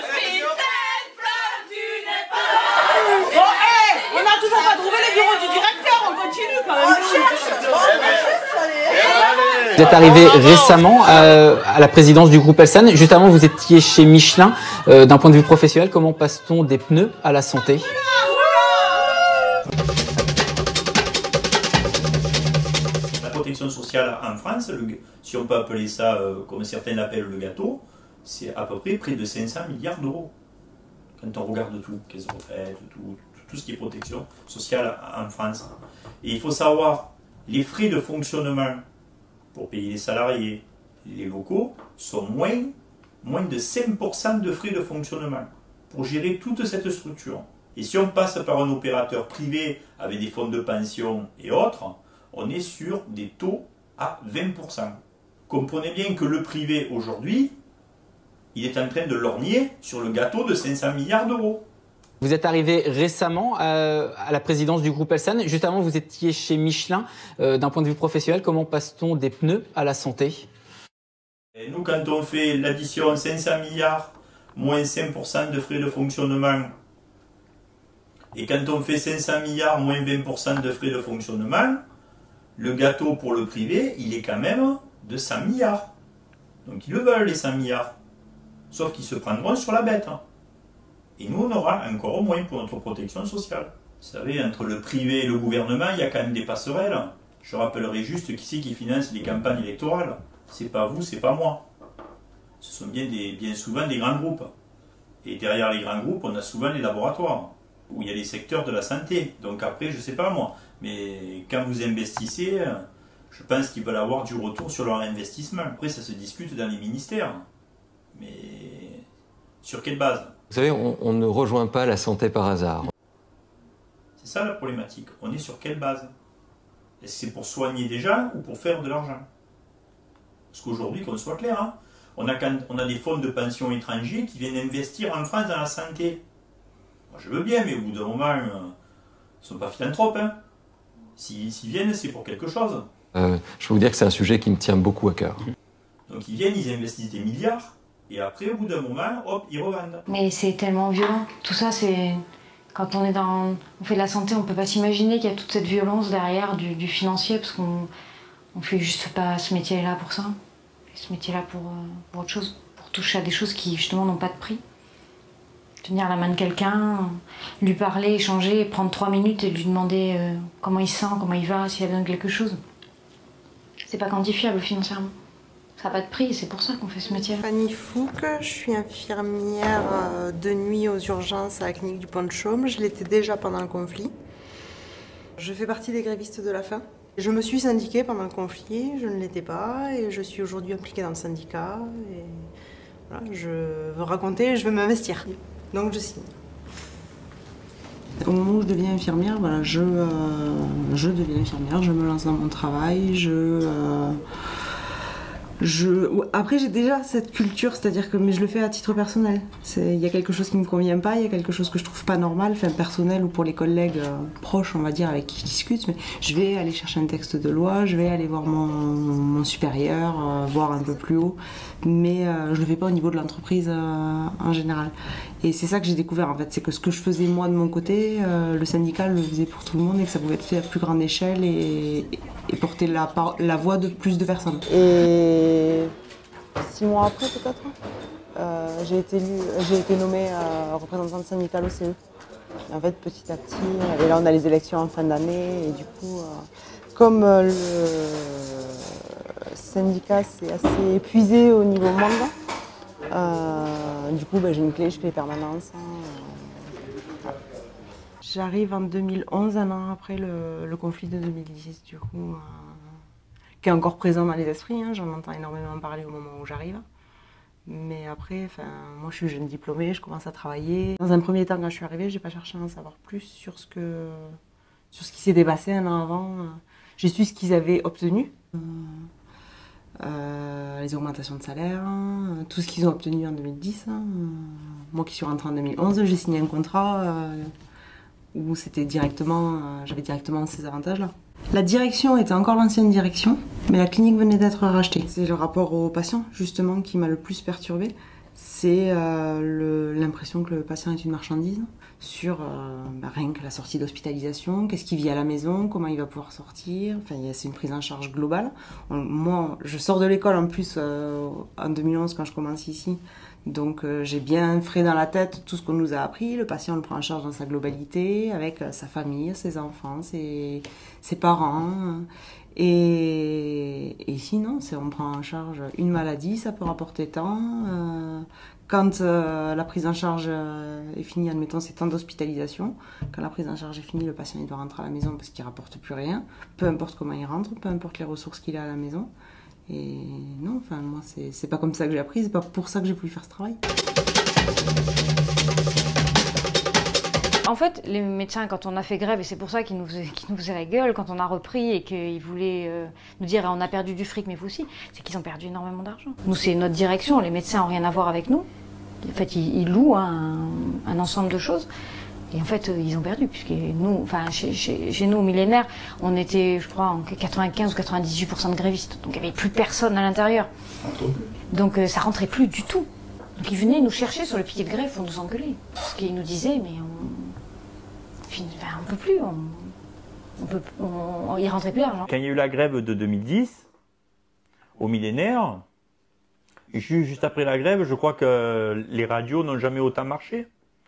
H: Bon, on n'a toujours pas trouvé le bureau du directeur, on continue quand même.
S: Vous êtes arrivé récemment à la présidence du groupe Elsan. Juste avant, vous étiez chez Michelin. D'un point de vue professionnel, comment passe-t-on des pneus à la santé ?
T: La protection sociale en France, si on peut appeler ça, comme certains l'appellent, le gâteau, c'est à peu près de 500 milliards d'euros. Quand on regarde tout, caisse de retraite, tout ce qui est protection sociale en France. Et il faut savoir, les frais de fonctionnement pour payer les salariés, les locaux, sont moins de 5% de frais de fonctionnement pour gérer toute cette structure. Et si on passe par un opérateur privé avec des fonds de pension et autres, on est sur des taux à 20%. Comprenez bien que le privé aujourd'hui, il est en train de lorgner sur le gâteau de 500 milliards d'euros.
S: Vous êtes arrivé récemment à la présidence du groupe Elsan. Juste avant, vous étiez chez Michelin. D'un point de vue professionnel, comment passe-t-on des pneus à la santé ?
T: Et nous, quand on fait l'addition 500 milliards moins 5% de frais de fonctionnement, et quand on fait 500 milliards moins 20% de frais de fonctionnement, le gâteau pour le privé, il est quand même de 100 milliards. Donc ils le veulent, les 100 milliards. Sauf qu'ils se prendront sur la bête. Et nous, on aura encore moins pour notre protection sociale. Vous savez, entre le privé et le gouvernement, il y a quand même des passerelles. Je rappellerai juste qui c'est qui finance les campagnes électorales. C'est pas vous, c'est pas moi. Ce sont bien souvent des grands groupes. Et derrière les grands groupes, on a souvent les laboratoires, où il y a les secteurs de la santé. Donc après, je sais pas moi, mais quand vous investissez, je pense qu'ils veulent avoir du retour sur leur investissement. Après, ça se discute dans les ministères. Mais sur quelle base ?
U: Vous savez, on ne rejoint pas la santé par hasard.
T: C'est ça la problématique. On est sur quelle base? Est-ce que c'est pour soigner des gens ou pour faire de l'argent? Parce qu'aujourd'hui, qu'on soit clair, hein, on a des fonds de pension étrangers qui viennent investir en France dans la santé. Moi, je veux bien, mais au bout d'un moment, ils ne sont pas philanthropes. Hein. S'ils viennent, c'est pour quelque chose.
U: Je peux vous dire que c'est un sujet qui me tient beaucoup à cœur.
T: Donc ils viennent, ils investissent des milliards, et après, au bout d'un moment, hop, ils revendent.
K: Mais c'est tellement violent. Tout ça, c'est... Quand on fait de la santé, on peut pas s'imaginer qu'il y a toute cette violence derrière du financier, parce qu'on fait juste pas ce métier-là pour ça. On fait ce métier-là pour autre chose, pour toucher à des choses qui, justement, n'ont pas de prix. Tenir la main de quelqu'un, lui parler, échanger, prendre 3 minutes et lui demander comment il se sent, comment il va, s'il a besoin de quelque chose. C'est pas quantifiable financièrement. Ça n'a pas de prix, c'est pour ça qu'on fait ce métier.
V: Fanny Fouque, je suis infirmière de nuit aux urgences à la clinique du Pont de Chaume. Je l'étais déjà pendant le conflit. Je fais partie des grévistes de la faim. Je me suis syndiquée pendant le conflit, je ne l'étais pas, et je suis aujourd'hui impliquée dans le syndicat. Et voilà, je veux raconter, je veux m'investir. Donc je signe. Au moment où je deviens infirmière, voilà, je deviens infirmière, je me lance dans mon travail, Après, j'ai déjà cette culture, c'est-à-dire que mais je le fais à titre personnel. Il y a quelque chose qui ne me convient pas, il y a quelque chose que je trouve pas normal, enfin personnel ou pour les collègues proches, on va dire, avec qui je discute. Mais je vais aller chercher un texte de loi, je vais aller voir mon supérieur, voir un peu plus haut, mais je le fais pas au niveau de l'entreprise en général. Et c'est ça que j'ai découvert en fait, c'est que ce que je faisais moi de mon côté, le syndicat le faisait pour tout le monde et que ça pouvait être fait à plus grande échelle et porter la voix de plus de personnes. Et 6 mois après peut-être, j'ai été nommée représentante syndicale au CE. Et en fait petit à petit, et là on a les élections en fin d'année et du coup, comme le syndicat s'est assez épuisé au niveau mandat, du coup j'ai une clé, je fais les permanences. Voilà. J'arrive en 2011, un an après le conflit de 2010 du coup. qui est encore présent dans les esprits. Hein. J'en entends énormément parler au moment où j'arrive. Mais après, moi je suis jeune diplômée, je commence à travailler. Dans un premier temps, quand je suis arrivée, j'ai pas cherché à en savoir plus sur ce qui s'était passé un an avant. J'ai su ce qu'ils avaient obtenu. Les augmentations de salaire, tout ce qu'ils ont obtenu en 2010. Moi qui suis rentrée en 2011, j'ai signé un contrat où c'était j'avais directement ces avantages-là. La direction était encore l'ancienne direction, mais la clinique venait d'être rachetée. C'est le rapport aux patients, justement, qui m'a le plus perturbée. C'est l'impression que le patient est une marchandise sur rien que la sortie d'hospitalisation, qu'est-ce qu'il vit à la maison, comment il va pouvoir sortir. Enfin, c'est une prise en charge globale. Moi, je sors de l'école en plus en 2011 quand je commence ici. Donc j'ai bien frais dans la tête tout ce qu'on nous a appris. Le patient le prend en charge dans sa globalité, avec sa famille, ses enfants, ses parents. Et ici, non, on prend en charge une maladie, ça peut rapporter tant. Quand la prise en charge est finie, admettons, c'est temps d'hospitalisation. Quand la prise en charge est finie, le patient il doit rentrer à la maison parce qu'il ne rapporte plus rien. Peu importe comment il rentre, peu importe les ressources qu'il a à la maison. Et non, enfin, moi, c'est pas comme ça que j'ai appris, c'est pas pour ça que j'ai voulu faire ce travail.
K: En fait, les médecins, quand on a fait grève, et c'est pour ça qu'ils nous faisaient la gueule, quand on a repris et qu'ils voulaient nous dire on a perdu du fric, mais vous aussi, c'est qu'ils ont perdu énormément d'argent. Nous, c'est notre direction, les médecins n'ont rien à voir avec nous. En fait, ils louent un ensemble de choses. Et en fait, ils ont perdu, puisque nous, enfin, chez nous, au Millénaire, on était, je crois, en 95 ou 98% de grévistes. Donc, il n'y avait plus personne à l'intérieur. Donc, ça rentrait plus du tout. Donc, ils venaient nous chercher sur le piquet de grève pour nous engueuler. Parce qu'ils nous disaient, mais on peut plus, il rentrait plus d'argent.
T: Quand il y a eu la grève de 2010, au Millénaire, juste après la grève, je crois que les radios n'ont jamais autant marché.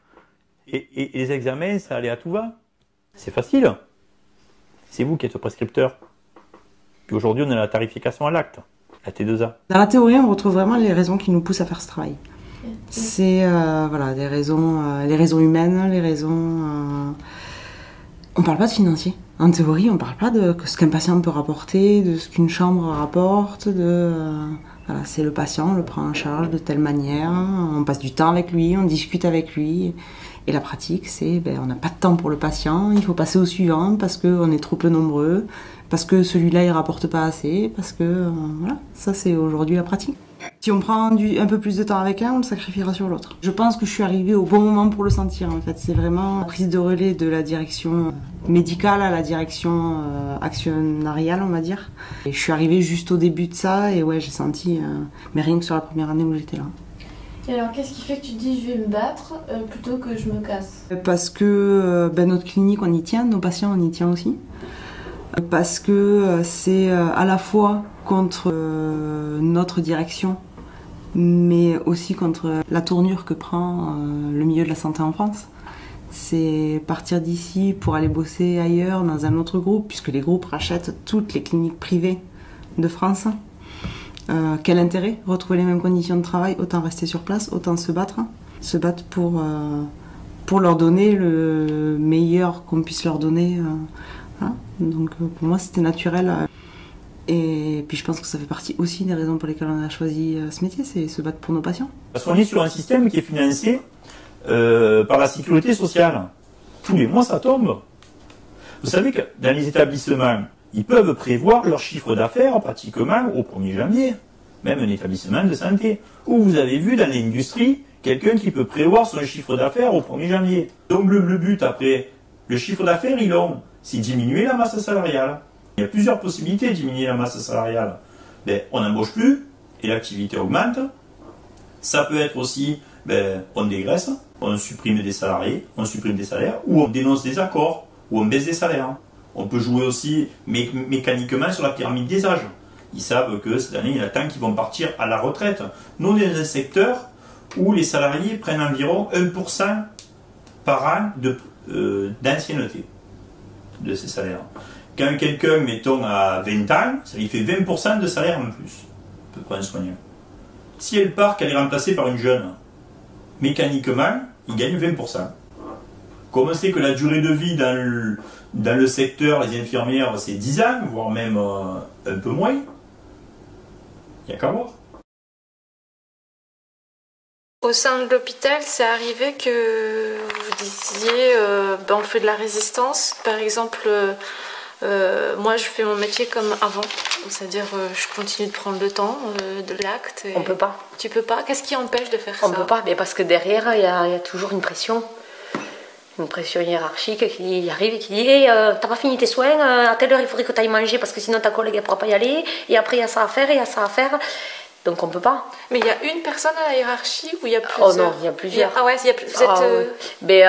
T: Et les examens, ça allait à tout va. C'est facile. C'est vous qui êtes prescripteur. Puis aujourd'hui, on a la tarification à l'acte, la T2A.
V: Dans la théorie, on retrouve vraiment les raisons qui nous poussent à faire ce travail. C'est voilà, les raisons humaines, les raisons... On ne parle pas de financier. En théorie, on ne parle pas de ce qu'un patient peut rapporter, de ce qu'une chambre rapporte, voilà, c'est le patient, on le prend en charge de telle manière, on passe du temps avec lui, on discute avec lui. Et la pratique, c'est on n'a pas de temps pour le patient, il faut passer au suivant parce qu'on est trop peu nombreux, parce que celui-là il rapporte pas assez, parce que voilà, ça c'est aujourd'hui la pratique. Si on prend un peu plus de temps avec un, on le sacrifiera sur l'autre. Je pense que je suis arrivée au bon moment pour le sentir en fait. C'est vraiment la prise de relais de la direction médicale à la direction actionnariale, on va dire. Et je suis arrivée juste au début de ça et ouais, j'ai senti, mais rien que sur la première année où j'étais là.
A: Et alors, qu'est-ce qui fait que tu te dis je vais me battre plutôt que je me casse?
V: Parce que notre clinique, on y tient, nos patients, on y tient aussi. Parce que c'est à la fois contre notre direction, mais aussi contre la tournure que prend le milieu de la santé en France. C'est partir d'ici pour aller bosser ailleurs, dans un autre groupe, puisque les groupes rachètent toutes les cliniques privées de France. Quel intérêt? Retrouver les mêmes conditions de travail, autant rester sur place, autant se battre. Se battre pour leur donner le meilleur qu'on puisse leur donner. Voilà. Donc pour moi c'était naturel. Et puis je pense que ça fait partie aussi des raisons pour lesquelles on a choisi ce métier, c'est se battre pour nos patients.
T: Parce qu'on est sur un système qui est financé par la sécurité sociale. Tous les mois ça tombe. Vous savez que dans les établissements, ils peuvent prévoir leur chiffre d'affaires pratiquement au 1er janvier. Même un établissement de santé. Où vous avez vu dans l'industrie quelqu'un qui peut prévoir son chiffre d'affaires au 1er janvier. Donc le but après, le chiffre d'affaires ils l'ont, c'est diminuer la masse salariale. Il y a plusieurs possibilités de diminuer la masse salariale. On n'embauche plus et l'activité augmente. Ça peut être aussi, on dégraisse, on supprime des salariés, on supprime des salaires, ou on dénonce des accords, ou on baisse des salaires. On peut jouer aussi mécaniquement sur la pyramide des âges. Ils savent que cette année, il y en a tant qui vont partir à la retraite. Nous, on est dans un secteur où les salariés prennent environ 1% par an d'ancienneté de ces salaires. Quand quelqu'un, mettons, a 20 ans, ça lui fait 20% de salaire en plus, à peu près un soignant. Si elle part, qu'elle est remplacée par une jeune, mécaniquement, il gagne 20%. Comme on sait que la durée de vie dans le secteur, les infirmières, c'est 10 ans, voire même un peu moins, Il n'y a qu'à voir.
B: Au sein de l'hôpital, c'est arrivé que vous disiez on fait de la résistance. Par exemple, moi je fais mon métier comme avant, c'est-à-dire je continue de prendre le temps de l'acte.
D: On peut pas.
B: Tu peux pas? Qu'est-ce qui empêche de faire ça?
D: On peut pas, mais parce que derrière, il y a toujours une pression hiérarchique qui arrive et qui dit hey, t'as pas fini tes soins, à telle heure il faudrait que tu ailles manger parce que sinon ta collègue ne pourra pas y aller, et après il y a ça à faire, et il y a ça à faire. Donc on peut pas.
B: Mais il y a une personne à la hiérarchie ou il y a plusieurs?
D: Oh non, il y a plusieurs.
B: Ah ouais, il y a vous êtes,
D: ouais. Mais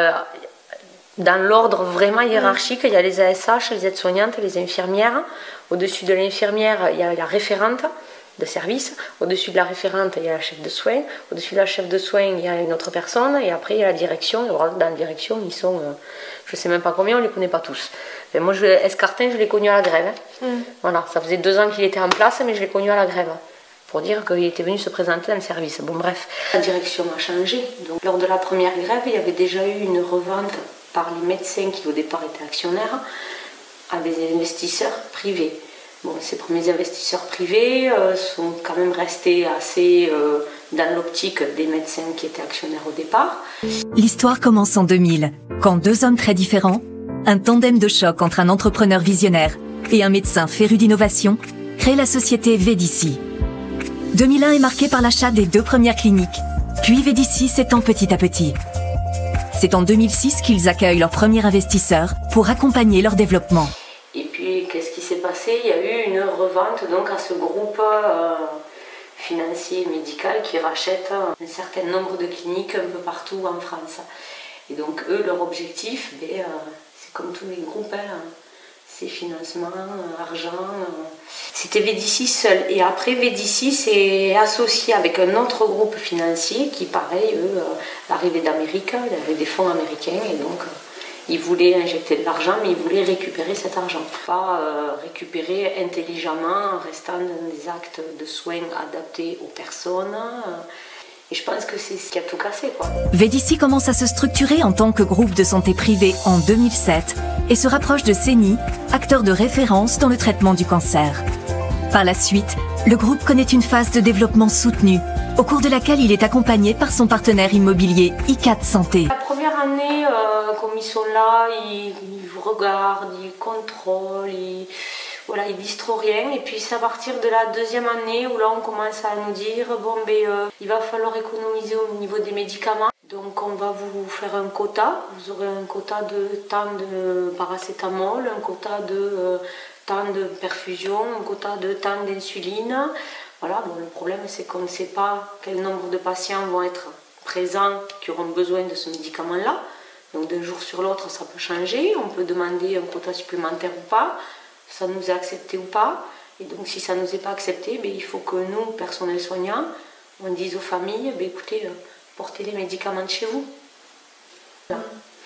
D: dans l'ordre vraiment hiérarchique, il y a les ASH, les aides-soignantes, les infirmières. Au-dessus de l'infirmière, il y a la référente de service. Au-dessus de la référente, il y a la chef de soins. Au-dessus de la chef de soins, il y a une autre personne. Et après, il y a la direction. Et dans la direction, ils sont, je ne sais même pas combien, on ne les connaît pas tous. Mais moi, Escartin, je l'ai connu à la grève. Voilà, ça faisait 2 ans qu'il était en place, mais je l'ai connu à la grève. Pour dire qu'il était venu se présenter dans le service. Bon, bref. La direction a changé. Donc, lors de la première grève, il y avait déjà eu une revente par les médecins qui, au départ, étaient actionnaires, à des investisseurs privés. Bon, ces premiers investisseurs privés sont quand même restés assez dans l'optique des médecins qui étaient actionnaires au départ.
C: L'histoire commence en 2000, quand 2 hommes très différents, un tandem de choc entre un entrepreneur visionnaire et un médecin féru d'innovation, créent la société Védici. 2001 est marqué par l'achat des 2 premières cliniques, puis Védici s'étend petit à petit. C'est en 2006 qu'ils accueillent leur premier investisseur pour accompagner leur développement.
D: Et puis, qu'est-ce qui s'est passé? Il y a eu une revente donc à ce groupe financier et médical qui rachète un certain nombre de cliniques un peu partout en France. Et donc, eux, leur objectif, c'est comme tous les groupes, c'est financement, argent. C'était Védici seul. Et après, Védici s'est associé avec un autre groupe financier qui, pareil, eux, l'arrivée d'Amérique, il y avait des fonds américains et donc ils voulaient injecter de l'argent, mais ils voulaient récupérer cet argent. Pas récupérer intelligemment en restant dans des actes de soins adaptés aux personnes. Et je pense que c'est ce qui a tout cassé, quoi.
C: Védici commence à se structurer en tant que groupe de santé privé en 2007 et se rapproche de CENI, acteur de référence dans le traitement du cancer. Par la suite, le groupe connaît une phase de développement soutenu, au cours de laquelle il est accompagné par son partenaire immobilier I4 Santé.
D: La première année, comme ils sont là, ils regardent, ils contrôlent, ils disent trop rien. Et puis c'est à partir de la 2e année où là on commence à nous dire il va falloir économiser au niveau des médicaments. Donc on va vous faire un quota. Vous aurez un quota de temps de paracétamol, un quota de temps de perfusion, un quota de temps d'insuline. Voilà, bon, le problème c'est qu'on ne sait pas quel nombre de patients vont être présents qui auront besoin de ce médicament-là. Donc d'un jour sur l'autre ça peut changer. On peut demander un quota supplémentaire ou pas. Ça nous est accepté ou pas. Et donc si ça ne nous est pas accepté, il faut que nous, personnel soignant, on dise aux familles, écoutez, portez les médicaments de chez vous. Voilà.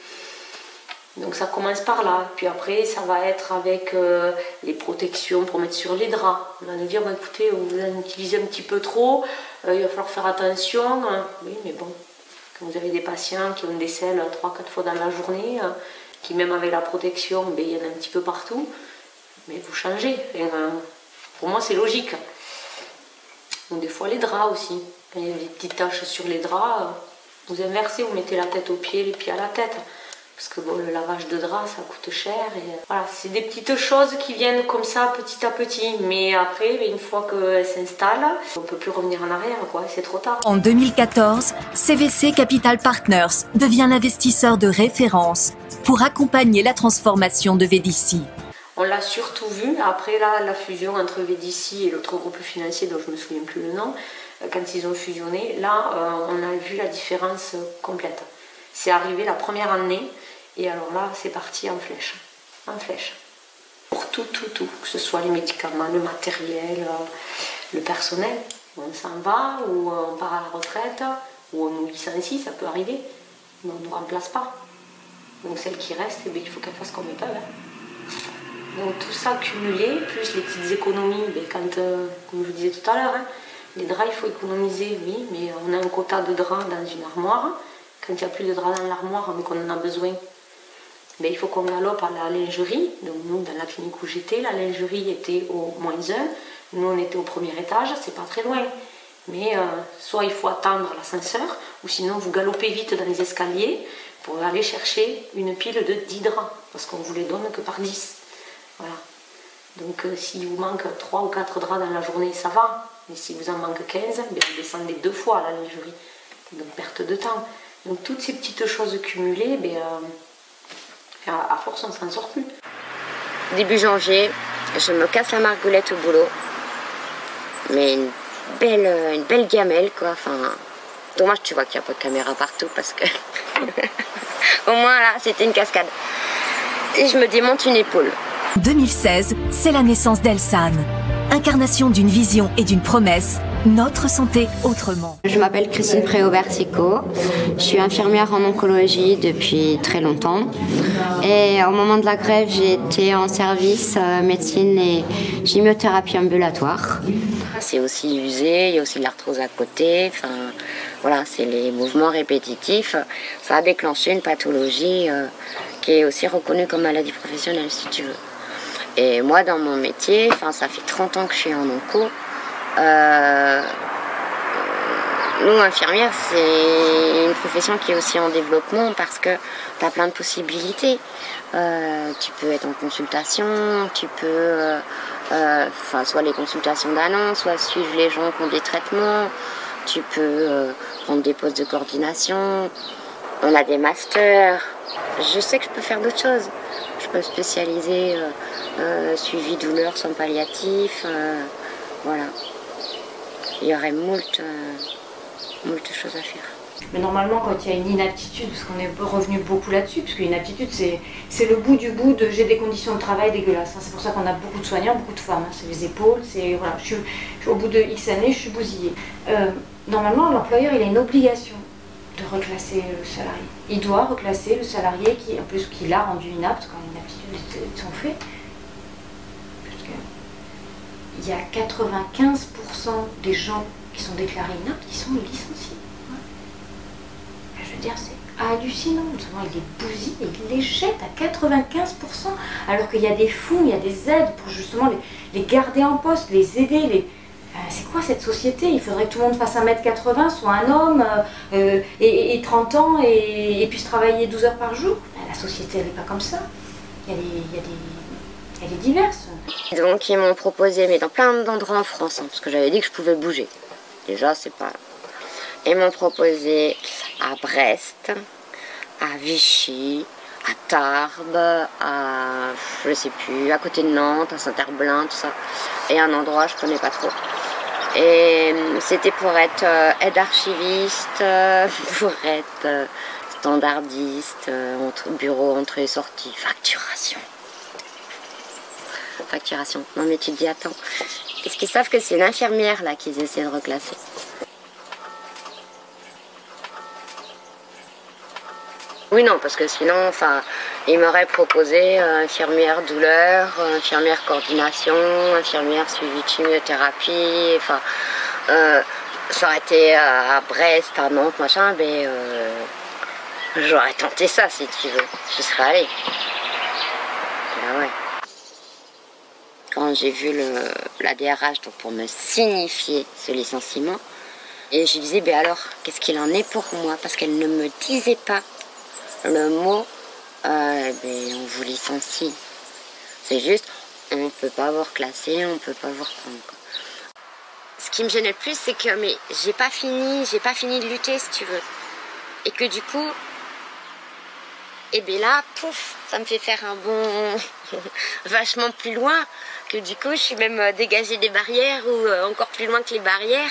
D: Donc ça commence par là. Puis après, ça va être avec les protections pour mettre sur les draps. On va nous dire, écoutez, vous en utilisez un petit peu trop, il va falloir faire attention. Oui, mais bon, quand vous avez des patients qui ont des selles 3-4 fois dans la journée, qui même avec la protection, il y en a un petit peu partout. Mais vous changez. Pour moi, c'est logique. Donc, des fois, les draps aussi. Quand il y a des petites taches sur les draps, vous inversez, vous mettez la tête aux pieds, les pieds à la tête. Parce que le lavage de draps, ça coûte cher. Et voilà, c'est des petites choses qui viennent comme ça, petit à petit. Mais après, une fois qu'elles s'installent, on ne peut plus revenir en arrière, quoi. C'est trop tard.
C: En 2014, CVC Capital Partners devient l'investisseur de référence pour accompagner la transformation de Védici.
D: On l'a surtout vu après la fusion entre Védici et l'autre groupe financier dont je ne me souviens plus le nom, quand ils ont fusionné, là on a vu la différence complète. C'est arrivé la première année et alors là c'est parti en flèche. En flèche. Pour tout, que ce soit les médicaments, le matériel, le personnel. On s'en va ou on part à la retraite ou on nous licencie, ça peut arriver, mais on ne nous remplace pas. Donc celles qui restent, il faut qu'elles fassent comme elles peuvent. Donc tout ça cumulé, plus les petites économies, comme je vous disais tout à l'heure, les draps il faut économiser, oui, mais on a un quota de draps dans une armoire. Quand il n'y a plus de draps dans l'armoire, mais qu'on en a besoin, il faut qu'on galope à la lingerie. Donc nous, dans la clinique où j'étais, la lingerie était au -1. Nous, on était au premier étage, c'est pas très loin. Mais soit il faut attendre l'ascenseur, ou sinon vous galopez vite dans les escaliers pour aller chercher une pile de 10 draps, parce qu'on ne vous les donne que par 10. Voilà. Donc s'il vous manque 3 ou 4 draps dans la journée, ça va. Mais si vous en manque 15, bien, vous descendez 2 fois à la lingerie. Donc perte de temps. Donc toutes ces petites choses cumulées, à force on s'en sort plus.
I: Début janvier, je me casse la margoulette au boulot. Mais une belle gamelle quoi. Enfin, dommage tu vois qu'il n'y a pas de caméra partout parce que au moins là c'était une cascade. Et je me démonte une épaule.
C: 2016, c'est la naissance d'Elsan. Incarnation d'une vision et d'une promesse, notre santé autrement.
L: Je m'appelle Christine Préaubert-Sicot, je suis infirmière en oncologie depuis très longtemps. Et au moment de la grève, j'ai été en service médecine et chimiothérapie ambulatoire.
I: C'est aussi usé, il y a aussi de l'arthrose à côté. Enfin, voilà, c'est les mouvements répétitifs. Ça a déclenché une pathologie qui est aussi reconnue comme maladie professionnelle, si tu veux. Et moi, dans mon métier, ça fait 30 ans que je suis en onco. Nous, infirmières, c'est une profession qui est aussi en développement parce que tu as plein de possibilités. Tu peux être en consultation, tu peux soit les consultations d'annonce, soit suivre les gens qui ont des traitements. Tu peux prendre des postes de coordination. On a des masters. Je sais que je peux faire d'autres choses. Je peux spécialiser suivi douleur sans palliatif. Voilà. Il y aurait moult choses à faire.
K: Mais normalement, quand il y a une inaptitude, parce qu'on est revenu beaucoup là-dessus, parce qu'une inaptitude, c'est le bout du bout de j'ai des conditions de travail dégueulasses. C'est pour ça qu'on a beaucoup de soignants, beaucoup de femmes. C'est les épaules, voilà, je suis au bout de X années, je suis bousillée. Normalement, l'employeur, il a une obligation de reclasser le salarié. Il doit reclasser le salarié qui l'a rendu inapte quand l'inaptitude est son fait. Il y a 95% des gens qui sont déclarés inaptes qui sont licenciés. Ouais. Je veux dire, c'est hallucinant. Il les bousille et il les jette à 95%. Alors qu'il y a des fonds, il y a des aides pour justement les garder en poste, les aider. C'est quoi cette société? Il faudrait que tout le monde fasse 1m80, soit un homme, et 30 ans et puisse travailler 12 heures par jour. La société, elle n'est pas comme ça. Elle est diverse.
I: Donc ils m'ont proposé, mais dans plein d'endroits en France, parce que j'avais dit que je pouvais bouger. Déjà, c'est pas... Ils m'ont proposé à Brest, à Vichy, à Tarbes, à... je sais plus, à côté de Nantes, à Saint-Herblain, tout ça. Et un endroit, je connais pas trop. Et c'était pour être aide archiviste, pour être standardiste, bureau, entrée, sortie, facturation. Non mais tu te dis attends, est-ce qu'ils savent que c'est une infirmière là qu'ils essaient de reclasser? Oui non, parce que sinon, ils m'auraient proposé infirmière douleur, infirmière coordination, infirmière suivi de chimiothérapie, ça aurait été à Brest, à Nantes, machin, mais j'aurais tenté ça si tu veux, j'y serais allée. Ah ouais. Quand j'ai vu la DRH pour me signifier ce licenciement, et je lui disais, alors, qu'est-ce qu'il en est pour moi? Parce qu'elle ne me disait pas le mot, on vous licencie. C'est juste, on ne peut pas vous reclasser, on ne peut pas vous reprendre. Ce qui me gênait le plus, c'est que j'ai pas fini de lutter, si tu veux. Et que du coup, là, pouf, ça me fait faire un bond vachement plus loin, que du coup, je suis même dégagée des barrières ou encore plus loin que les barrières.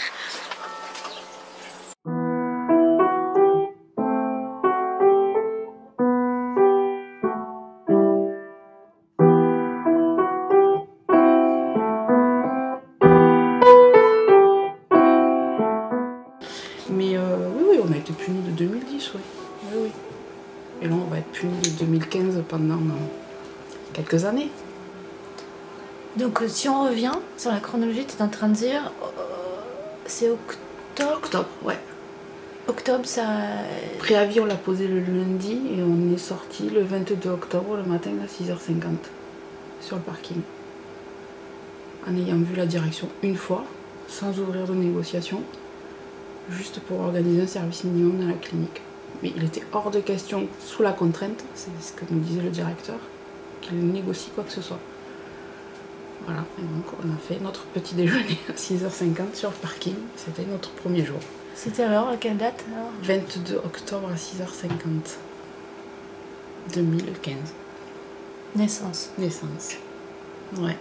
G: Mais oui, on a été punis de 2010, oui. Oui. Et là, on va être punis de 2015 pendant quelques années.
A: Donc si on revient sur la chronologie, tu es en train de dire c'est octobre.
G: Octobre, ouais.
A: Octobre, ça...
G: Préavis, on l'a posé le lundi et on est sorti le 22 octobre le matin à 6h50 sur le parking. en ayant vu la direction une fois, sans ouvrir de négociation, juste pour organiser un service minimum dans la clinique. Mais il était hors de question, sous la contrainte, c'est ce que nous disait le directeur, qu'il négocie quoi que ce soit. Voilà, et donc on a fait notre petit déjeuner à 6h50 sur le parking, c'était notre premier jour.
A: C'était alors, à quelle date alors?
G: 22 octobre à 6h50, 2015.
A: Naissance.
G: Naissance, ouais.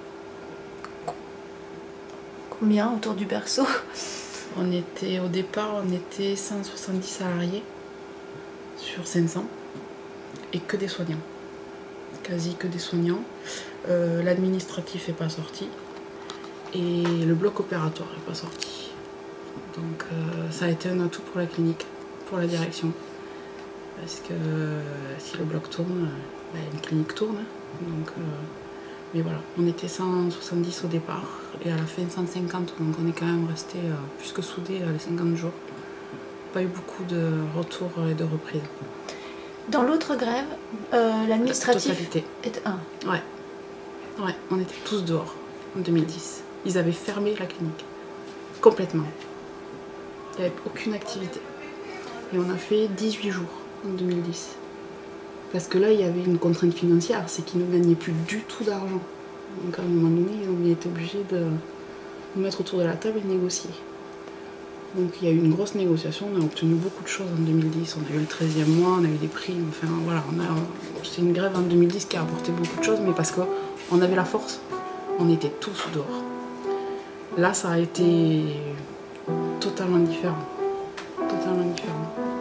A: Combien autour du berceau?
G: Au départ, on était 170 salariés sur 500 et que des soignants. Quasi que des soignants. L'administratif n'est pas sorti et le bloc opératoire n'est pas sorti. Donc ça a été un atout pour la clinique, pour la direction. Parce que si le bloc tourne, une clinique tourne. Donc, mais voilà, on était 170 au départ et à la fin 150, donc on est quand même resté plus que soudés les 50 jours. Pas eu beaucoup de retours et de reprises.
A: Dans l'autre grève, l'administratif
G: Totalité.
A: est un.
G: Ouais. Ouais, on était tous dehors en 2010. Ils avaient fermé la clinique. Complètement. Il n'y avait aucune activité. Et on a fait 18 jours en 2010. Parce que là, il y avait une contrainte financière, c'est qu'ils ne gagnaient plus du tout d'argent. Donc à un moment donné, ils ont été obligés de nous mettre autour de la table et de négocier. Donc il y a eu une grosse négociation, on a obtenu beaucoup de choses en 2010. On a eu le 13e mois, on a eu des primes, enfin voilà. C'est une grève en 2010 qui a apporté beaucoup de choses, mais parce qu'on avait la force, on était tous dehors. Là, ça a été totalement différent. Totalement différent.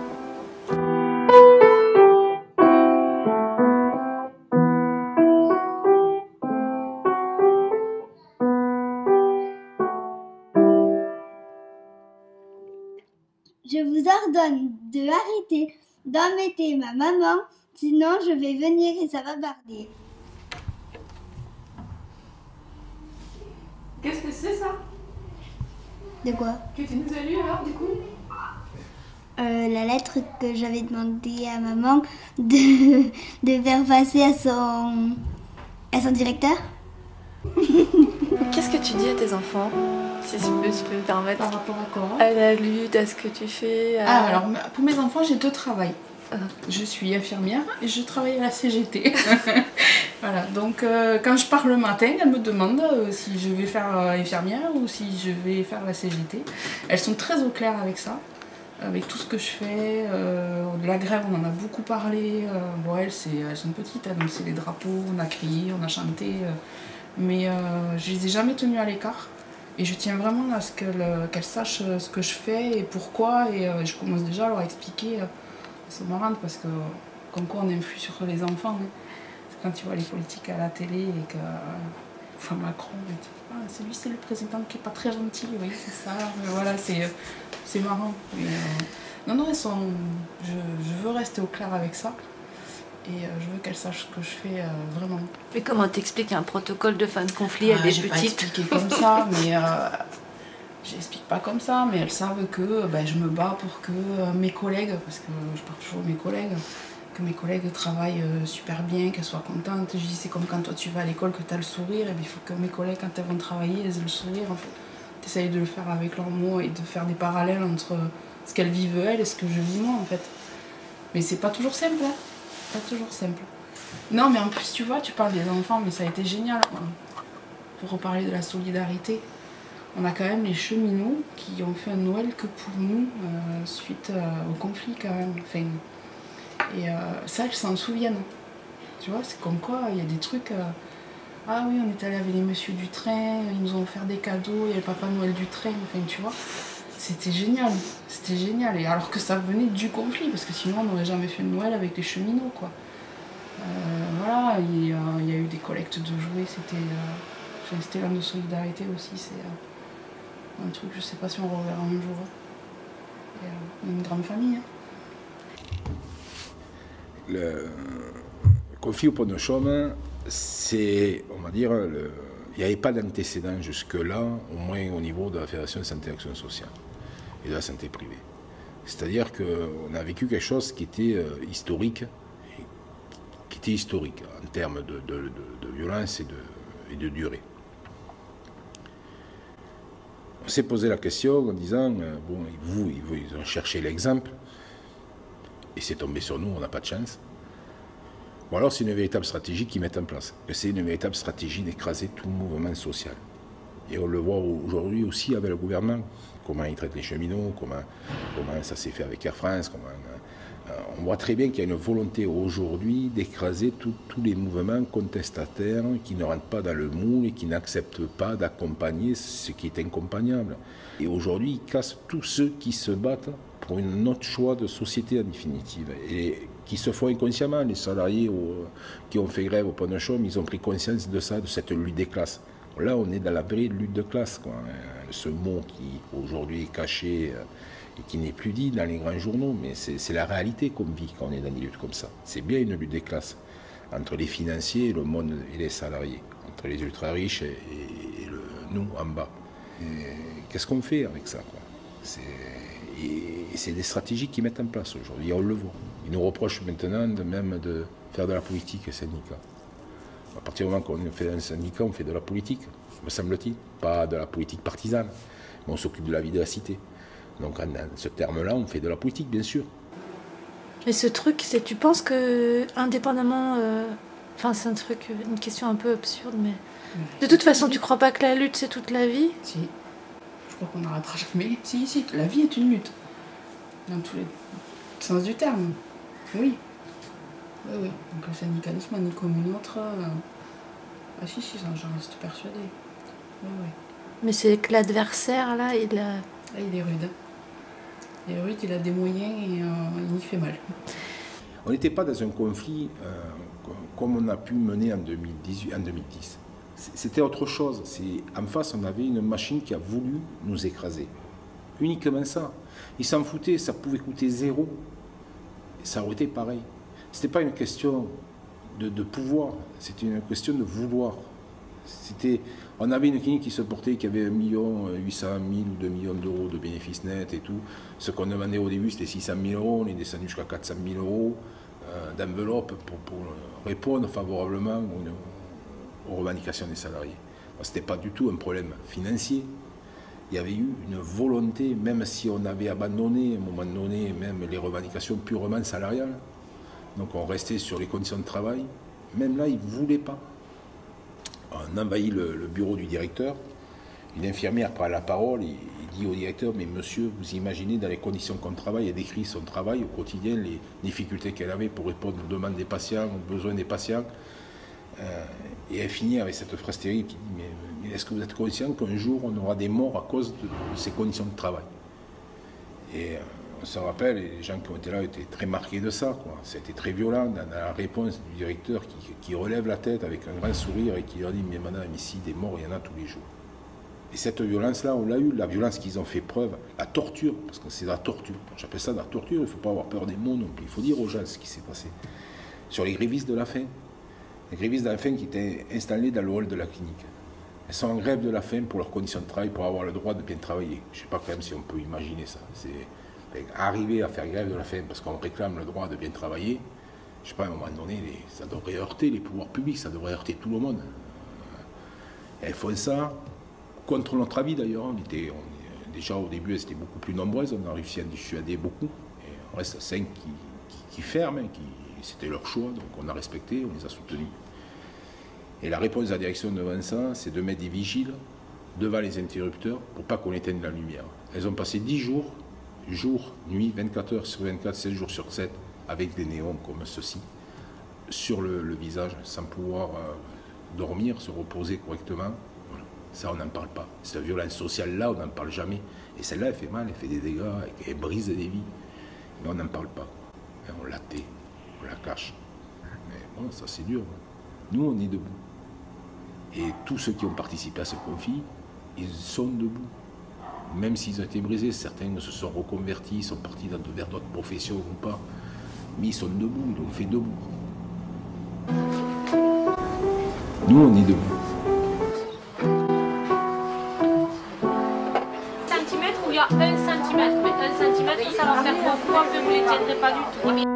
J: Je vous ordonne de arrêter d'embêter ma maman, sinon je vais venir et ça va barder.
M: Qu'est-ce que c'est ça?
J: De quoi?
M: Que tu nous as lu alors du coup?
J: La lettre que j'avais demandé à maman de faire passer à son directeur.
A: Qu'est-ce que tu dis à tes enfants, si je peux me permettre?
G: Par rapport à quoi?
A: À la lutte, à ce que tu fais.
G: Alors pour mes enfants, j'ai deux travails. Je suis infirmière et je travaille à la CGT. Voilà, donc quand je pars le matin, elles me demandent si je vais faire infirmière ou si je vais faire la CGT. Elles sont très au clair avec ça, avec tout ce que je fais. De la grève, on en a beaucoup parlé. Bon, elles sont petites, elles ont lancé les drapeaux, on a crié, on a chanté. Mais je les ai jamais tenues à l'écart. Et je tiens vraiment à ce qu'elles sachent ce que je fais et pourquoi. Et je commence déjà à leur expliquer. C'est marrant parce que comme quoi on influe sur les enfants. Hein. Quand tu vois les politiques à la télé et que enfin Macron, c'est lui, c'est le président qui est pas très gentil, oui, c'est ça. Mais voilà, c'est marrant. Mais, non, elles sont. Je veux rester au clair avec ça. Et je veux qu'elles sachent ce que je fais vraiment.
A: Mais comment t'expliques un protocole de fin de conflit à des
G: j'ai
A: petites?
G: pas expliqué comme ça, mais j'explique pas comme ça, mais elles savent que je me bats pour que mes collègues, parce que je parle toujours de mes collègues, que mes collègues travaillent super bien, qu'elles soient contentes. Je dis c'est comme quand toi tu vas à l'école que tu as le sourire, et il faut que mes collègues quand elles vont travailler, elles aient le sourire. En fait, t'essayes de le faire avec leurs mots et de faire des parallèles entre ce qu'elles vivent elles et ce que je vis moi en fait. Mais c'est pas toujours simple, hein. Pas toujours simple. Non, mais en plus, tu vois, tu parles des enfants, mais ça a été génial. Pour reparler de la solidarité, on a quand même les cheminots qui ont fait un Noël que pour nous, suite au conflit quand même. Enfin, et ça, ils s'en souviennent. Tu vois, c'est comme quoi, il y a des trucs... ah oui, on est allé avec les messieurs du train, ils nous ont offert des cadeaux, il y a le papa Noël du train, enfin, tu vois. C'était génial, c'était génial. Et alors que ça venait du conflit, parce que sinon on n'aurait jamais fait le Noël avec les cheminots, quoi. Voilà, il y a eu des collectes de jouets, c'était l'âme de solidarité aussi, c'est un truc, je sais pas si on reverra un jour. On est une grande famille. Hein.
F: Le conflit au Pont de Chaume, c'est, on va dire, il n'y avait pas d'antécédent jusque-là, au moins au niveau de la Fédération de Santé et Action Sociale et de la santé privée. C'est-à-dire qu'on a vécu quelque chose qui était historique, en termes de violence et de durée. On s'est posé la question en disant, bon, ils ont cherché l'exemple, et c'est tombé sur nous, on n'a pas de chance. Ou alors c'est une véritable stratégie qu'ils mettent en place. C'est une véritable stratégie d'écraser tout mouvement social. Et on le voit aujourd'hui aussi avec le gouvernement, comment ils traitent les cheminots, comment ça s'est fait avec Air France. On voit très bien qu'il y a une volonté aujourd'hui d'écraser tous les mouvements contestataires qui ne rentrent pas dans le moule et qui n'acceptent pas d'accompagner ce qui est incompagnable. Et aujourd'hui, ils cassent tous ceux qui se battent pour un autre choix de société en définitive. Et qui se font inconsciemment, les salariés qui ont fait grève au Pont de Chaume, ils ont pris conscience de ça, de cette lutte des classes. Là, on est dans la vraie lutte de classe, quoi. Ce mot qui aujourd'hui est caché et qui n'est plus dit dans les grands journaux, mais c'est la réalité qu'on vit quand on est dans des luttes comme ça. C'est bien une lutte des classes entre les financiers, le monde et les salariés, entre les ultra riches et nous en bas. Qu'est-ce qu'on fait avec ça, quoi? C'est des stratégies qu'ils mettent en place aujourd'hui, on le voit. Ils nous reprochent maintenant même de faire de la politique syndicale. À partir du moment qu'on fait un syndicat, on fait de la politique, me semble-t-il. Pas de la politique partisane, mais on s'occupe de la vie de la cité. Donc en ce terme-là, on fait de la politique, bien sûr.
A: Mais ce truc, tu penses que, indépendamment... Enfin, c'est une question un peu absurde, mais... De toute façon, tu crois pas que la lutte, c'est toute la vie?
M: Si. Je crois qu'on n'arrêtera jamais. Si, la vie est une lutte. Dans tous les sens du terme. Oui. Oui. Donc le syndicalisme en est comme une autre. Ah si, j'en reste persuadée. Oui.
A: Mais c'est que l'adversaire, là, il est
M: rude. Il est rude, il a des moyens et il y fait mal.
F: On n'était pas dans un conflit comme on a pu mener en 2010. C'était autre chose. En face, on avait une machine qui a voulu nous écraser. Uniquement ça. Ils s'en foutaient, ça pouvait coûter 0. Ça aurait été pareil. Ce n'était pas une question de pouvoir, c'était une question de vouloir. On avait une clinique qui se portait, qui avait 1 800 000 ou 2 millions d'euros de bénéfices nets et tout. Ce qu'on demandait au début, c'était 600 000 euros. On est descendu jusqu'à 400 000 euros d'enveloppe pour répondre favorablement aux revendications des salariés. Ce n'était pas du tout un problème financier. Il y avait eu une volonté, même si on avait abandonné à un moment donné même les revendications purement salariales. Donc on restait sur les conditions de travail. Même là, ils ne voulaient pas. On envahit le bureau du directeur. Une infirmière prend la parole et dit au directeur, mais monsieur, vous imaginez dans les conditions qu'on travaille, elle décrit son travail au quotidien, les difficultés qu'elle avait pour répondre aux demandes des patients, aux besoins des patients. Et elle finit avec cette phrase terrible qui dit, mais est-ce que vous êtes conscient qu'un jour on aura des morts à cause de ces conditions de travail? Et on se rappelle, et les gens qui ont été là étaient très marqués de ça, quoi. C'était très violent dans la réponse du directeur qui relève la tête avec un grand sourire et qui leur dit, mais madame, ici, des morts, il y en a tous les jours. Et cette violence-là, on l'a eu, la violence qu'ils ont fait preuve, la torture, parce que c'est de la torture. J'appelle ça de la torture, il ne faut pas avoir peur des mots non plus. Il faut dire aux gens ce qui s'est passé. Sur les grévistes de la faim. Les grévistes de la faim qui étaient installés dans le hall de la clinique. Elles sont en grève de la faim pour leurs conditions de travail, pour avoir le droit de bien travailler. Je ne sais pas quand même si on peut imaginer ça. Arriver à faire grève de la faim parce qu'on réclame le droit de bien travailler, je ne sais pas, à un moment donné, ça devrait heurter les pouvoirs publics, ça devrait heurter tout le monde. Elles font ça contre notre avis d'ailleurs. Déjà au début, elles étaient beaucoup plus nombreuses, on a réussi à dissuader beaucoup. Et on reste 5 qui ferment, c'était leur choix, donc on a respecté, on les a soutenus. Et la réponse de la direction devant ça, c'est de mettre des vigiles devant les interrupteurs pour pas qu'on éteigne la lumière. Elles ont passé 10 jours, jour, nuit, 24 heures sur 24, 7 jours sur 7, avec des néons comme ceci, sur le visage, sans pouvoir dormir, se reposer correctement. Voilà. Ça, on n'en parle pas. Cette violence sociale-là, on n'en parle jamais. Et celle-là, elle fait mal, elle fait des dégâts, elle brise des vies. Mais on n'en parle pas. Et on la tait, on la cache. Mais bon, ça c'est dur. Nous, on est debout. Et tous ceux qui ont participé à ce conflit, ils sont debout. Même s'ils ont été brisés, certains se sont reconvertis, sont partis vers d'autres professions ou pas. Mais ils sont debout, ils l'ont fait debout. Nous, on est debout.
O: Centimètre où il y a 1 centimètre. Mais 1 centimètre, ça va faire beaucoup, un peu, vous ne les tiendrez pas du tout.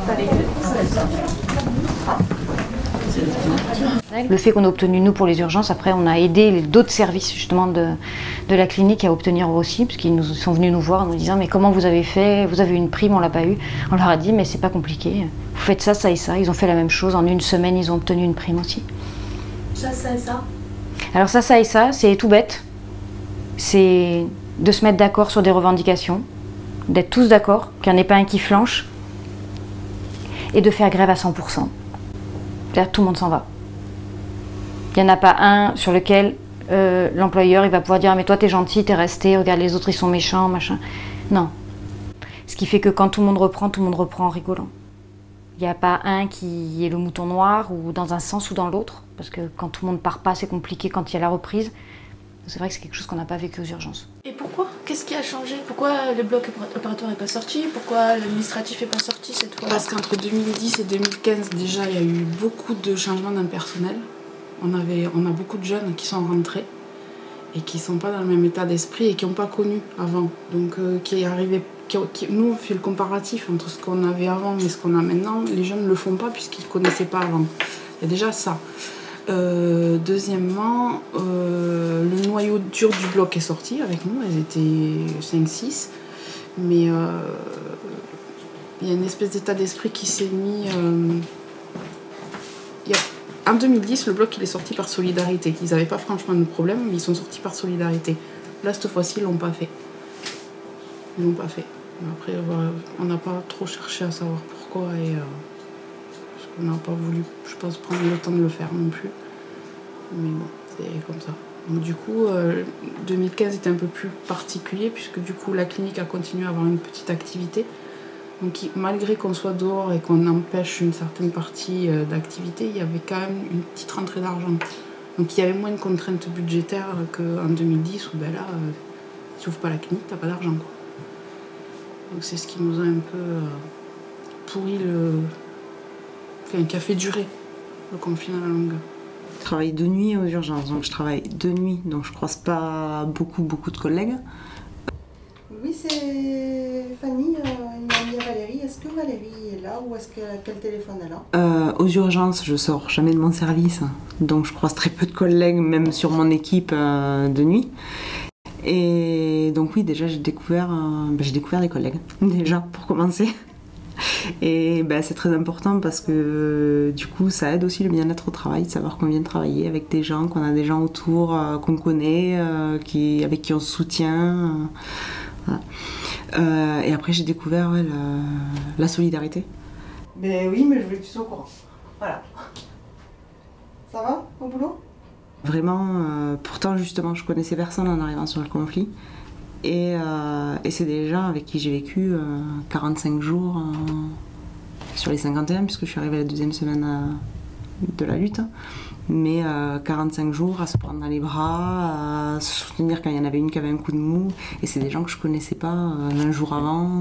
K: Le fait qu'on a obtenu, nous, pour les urgences, après, on a aidé d'autres services, justement, de la clinique à obtenir aussi, parce qu'ils sont venus nous voir en nous disant « Mais comment vous avez fait? Vous avez eu une prime, on l'a pas eu. » On leur a dit « Mais c'est pas compliqué. Vous faites ça, ça et ça. » Ils ont fait la même chose. En une semaine, ils ont obtenu une prime aussi.
A: Ça et ça.
K: Alors ça et ça, c'est tout bête. C'est de se mettre d'accord sur des revendications, d'être tous d'accord, qu'il n'y en ait pas un qui flanche, et de faire grève à 100%. C'est-à-dire tout le monde s'en va. Il n'y en a pas un sur lequel l'employeur il va pouvoir dire ah, mais toi t'es gentil, t'es resté, regarde les autres ils sont méchants, machin. Non. Ce qui fait que quand tout le monde reprend en rigolant. Il n'y a pas un qui est le mouton noir ou dans un sens ou dans l'autre, parce que quand tout le monde part pas c'est compliqué quand il y a la reprise. C'est vrai que c'est quelque chose qu'on n'a pas vécu aux urgences.
A: Et pourquoi? Qu'est-ce qui a changé? Pourquoi le bloc opératoire n'est pas sorti? Pourquoi l'administratif n'est pas sorti cette fois?
M: Parce qu'entre 2010 et 2015, déjà, il y a eu beaucoup de changements d'un personnel. On a beaucoup de jeunes qui sont rentrés et qui ne sont pas dans le même état d'esprit et qui n'ont pas connu avant. Donc, nous, on fait le comparatif entre ce qu'on avait avant et ce qu'on a maintenant. Les jeunes ne le font pas puisqu'ils ne connaissaient pas avant. Il y a déjà ça. Deuxièmement, le noyau dur du bloc est sorti avec nous, elles étaient 5-6, mais il y a une espèce d'état d'esprit qui s'est mis... En 2010, le bloc il est sorti par solidarité. Ils n'avaient pas franchement de problème, mais ils sont sortis par solidarité. Là, cette fois-ci, ils l'ont pas fait. Ils l'ont pas fait. Après, on n'a pas trop cherché à savoir pourquoi et... On n'a pas voulu, je pense, prendre le temps de le faire non plus. Mais bon, c'est comme ça. Donc du coup, 2015 était un peu plus particulier puisque du coup, la clinique a continué à avoir une petite activité. Donc malgré qu'on soit dehors et qu'on empêche une certaine partie d'activité, il y avait quand même une petite rentrée d'argent. Donc il y avait moins de contraintes budgétaires qu'en 2010 où ben là, si tu n'ouvres pas la clinique, t'as pas d'argent. Donc c'est ce qui nous a un peu pourri qui a fait durer le confinement à la longueur.
V: Je travaille de nuit aux urgences, donc je travaille de nuit, donc je croise pas beaucoup de collègues.
E: Oui, c'est Fanny, une amie à Valérie. Est-ce que Valérie est là ou est-ce quel téléphone elle a?
V: Aux urgences, je sors jamais de mon service, donc je croise très peu de collègues, même sur mon équipe de nuit. Et donc oui, déjà j'ai découvert des collègues, déjà pour commencer. Et ben, c'est très important parce que du coup ça aide aussi le bien-être au travail, de savoir qu'on vient de travailler avec des gens, qu'on a des gens autour qu'on connaît, avec qui on se soutient. Voilà. Et après j'ai découvert la solidarité.
E: Mais oui, mais je voulais que tu sois au courant. Voilà. Ça va au boulot?
V: Vraiment, pourtant justement je connaissais personne en arrivant sur le conflit. Et c'est des gens avec qui j'ai vécu 45 jours sur les 51, puisque je suis arrivée la deuxième semaine de la lutte. Mais 45 jours à se prendre dans les bras, à se soutenir quand il y en avait une qui avait un coup de mou. Et c'est des gens que je connaissais pas un jour avant.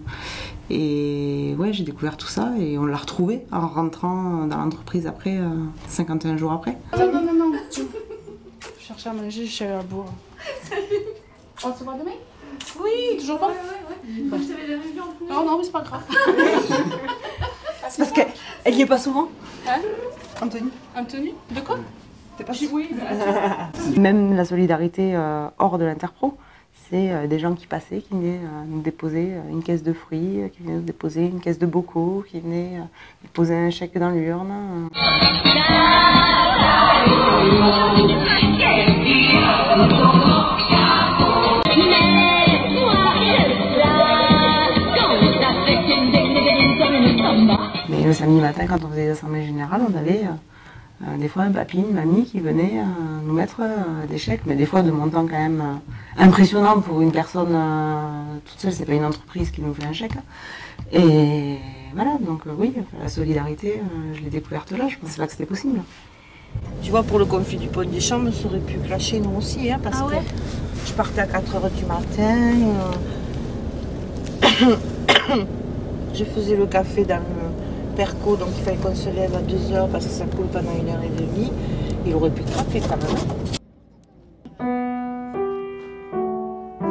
V: Et ouais, j'ai découvert tout ça et on l'a retrouvé en rentrant dans l'entreprise après, 51 jours après.
M: Non. Je cherchais à manger, je suis allée à la bourre. On se voit demain? Oui, toujours pas? Ouais. Je t'avais jamais vu en plus. Non, mais c'est pas grave.
E: C'est parce qu'elle y est pas souvent?
M: Hein?
E: Anthony?
M: De quoi?
E: T'es pas
M: Oui.
V: Même la solidarité hors de l'Interpro, c'est des gens qui passaient, qui venaient nous déposer une caisse de fruits, qui venaient nous déposer une caisse de bocaux, qui venaient déposer un chèque dans l'urne. Mais le samedi matin, quand on faisait les assemblées générales, on avait des fois un papy, une mamie qui venait nous mettre des chèques, mais des fois de montants quand même impressionnants pour une personne toute seule, c'est pas une entreprise qui nous fait un chèque. Et voilà, donc oui, la solidarité, je l'ai découverte là, je pensais pas que c'était possible.
E: Tu vois, pour le conflit du Pont des Champs, ça aurait pu clasher nous aussi, hein, parce que je partais à 4h du matin, je faisais le café dans le Perco, donc il fallait qu'on se lève à 2h parce que ça coule pendant 1h30. Il aurait pu trapper quand même.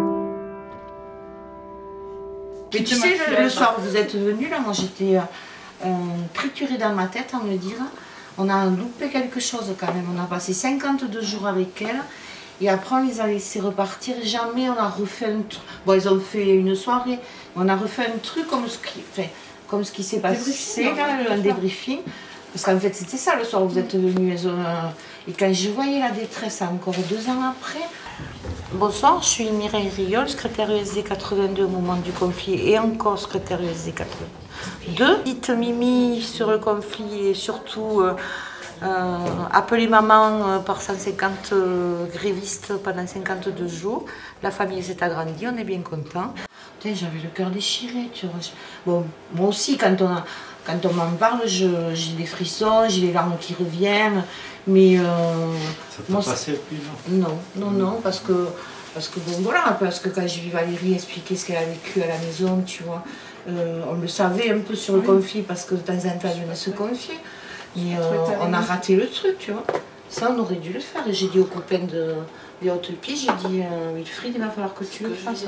E: Mais tu sais, le soir, vous êtes venus là, moi j'étais
P: trituré dans ma tête à me dire, on a loupé quelque chose quand même. On a passé 52 jours avec elle. Et après, on les a laissés repartir. Jamais on a refait un truc. Bon, ils ont fait une soirée. On a refait un truc comme ce qui s'est passé, un débriefing. Parce qu'en fait, c'était ça le soir où vous êtes venus. Et quand je voyais la détresse encore 2 ans après. Bonsoir, je suis Mireille Riol, secrétaire USD 82 au moment du conflit et encore secrétaire USD 82. Dites Mimi sur le conflit et surtout appelez maman par 150 grévistes pendant 52 jours. La famille s'est agrandie, on est bien content. J'avais le cœur déchiré, tu vois. Bon, moi aussi, quand on m'en parle, j'ai des frissons, j'ai les larmes qui reviennent. Mais
Q: ça t'a passé plus
P: non, parce que bon voilà, parce que quand j'ai vu Valérie expliquer ce qu'elle a vécu à la maison, tu vois, on le savait un peu sur le conflit parce que de temps en temps elle venait se confier. Mais on a raté le truc, tu vois. Ça, on aurait dû le faire. Et j'ai dit aux copains de Haute-Pie, j'ai dit, Wilfried, il va falloir que tu le fasses.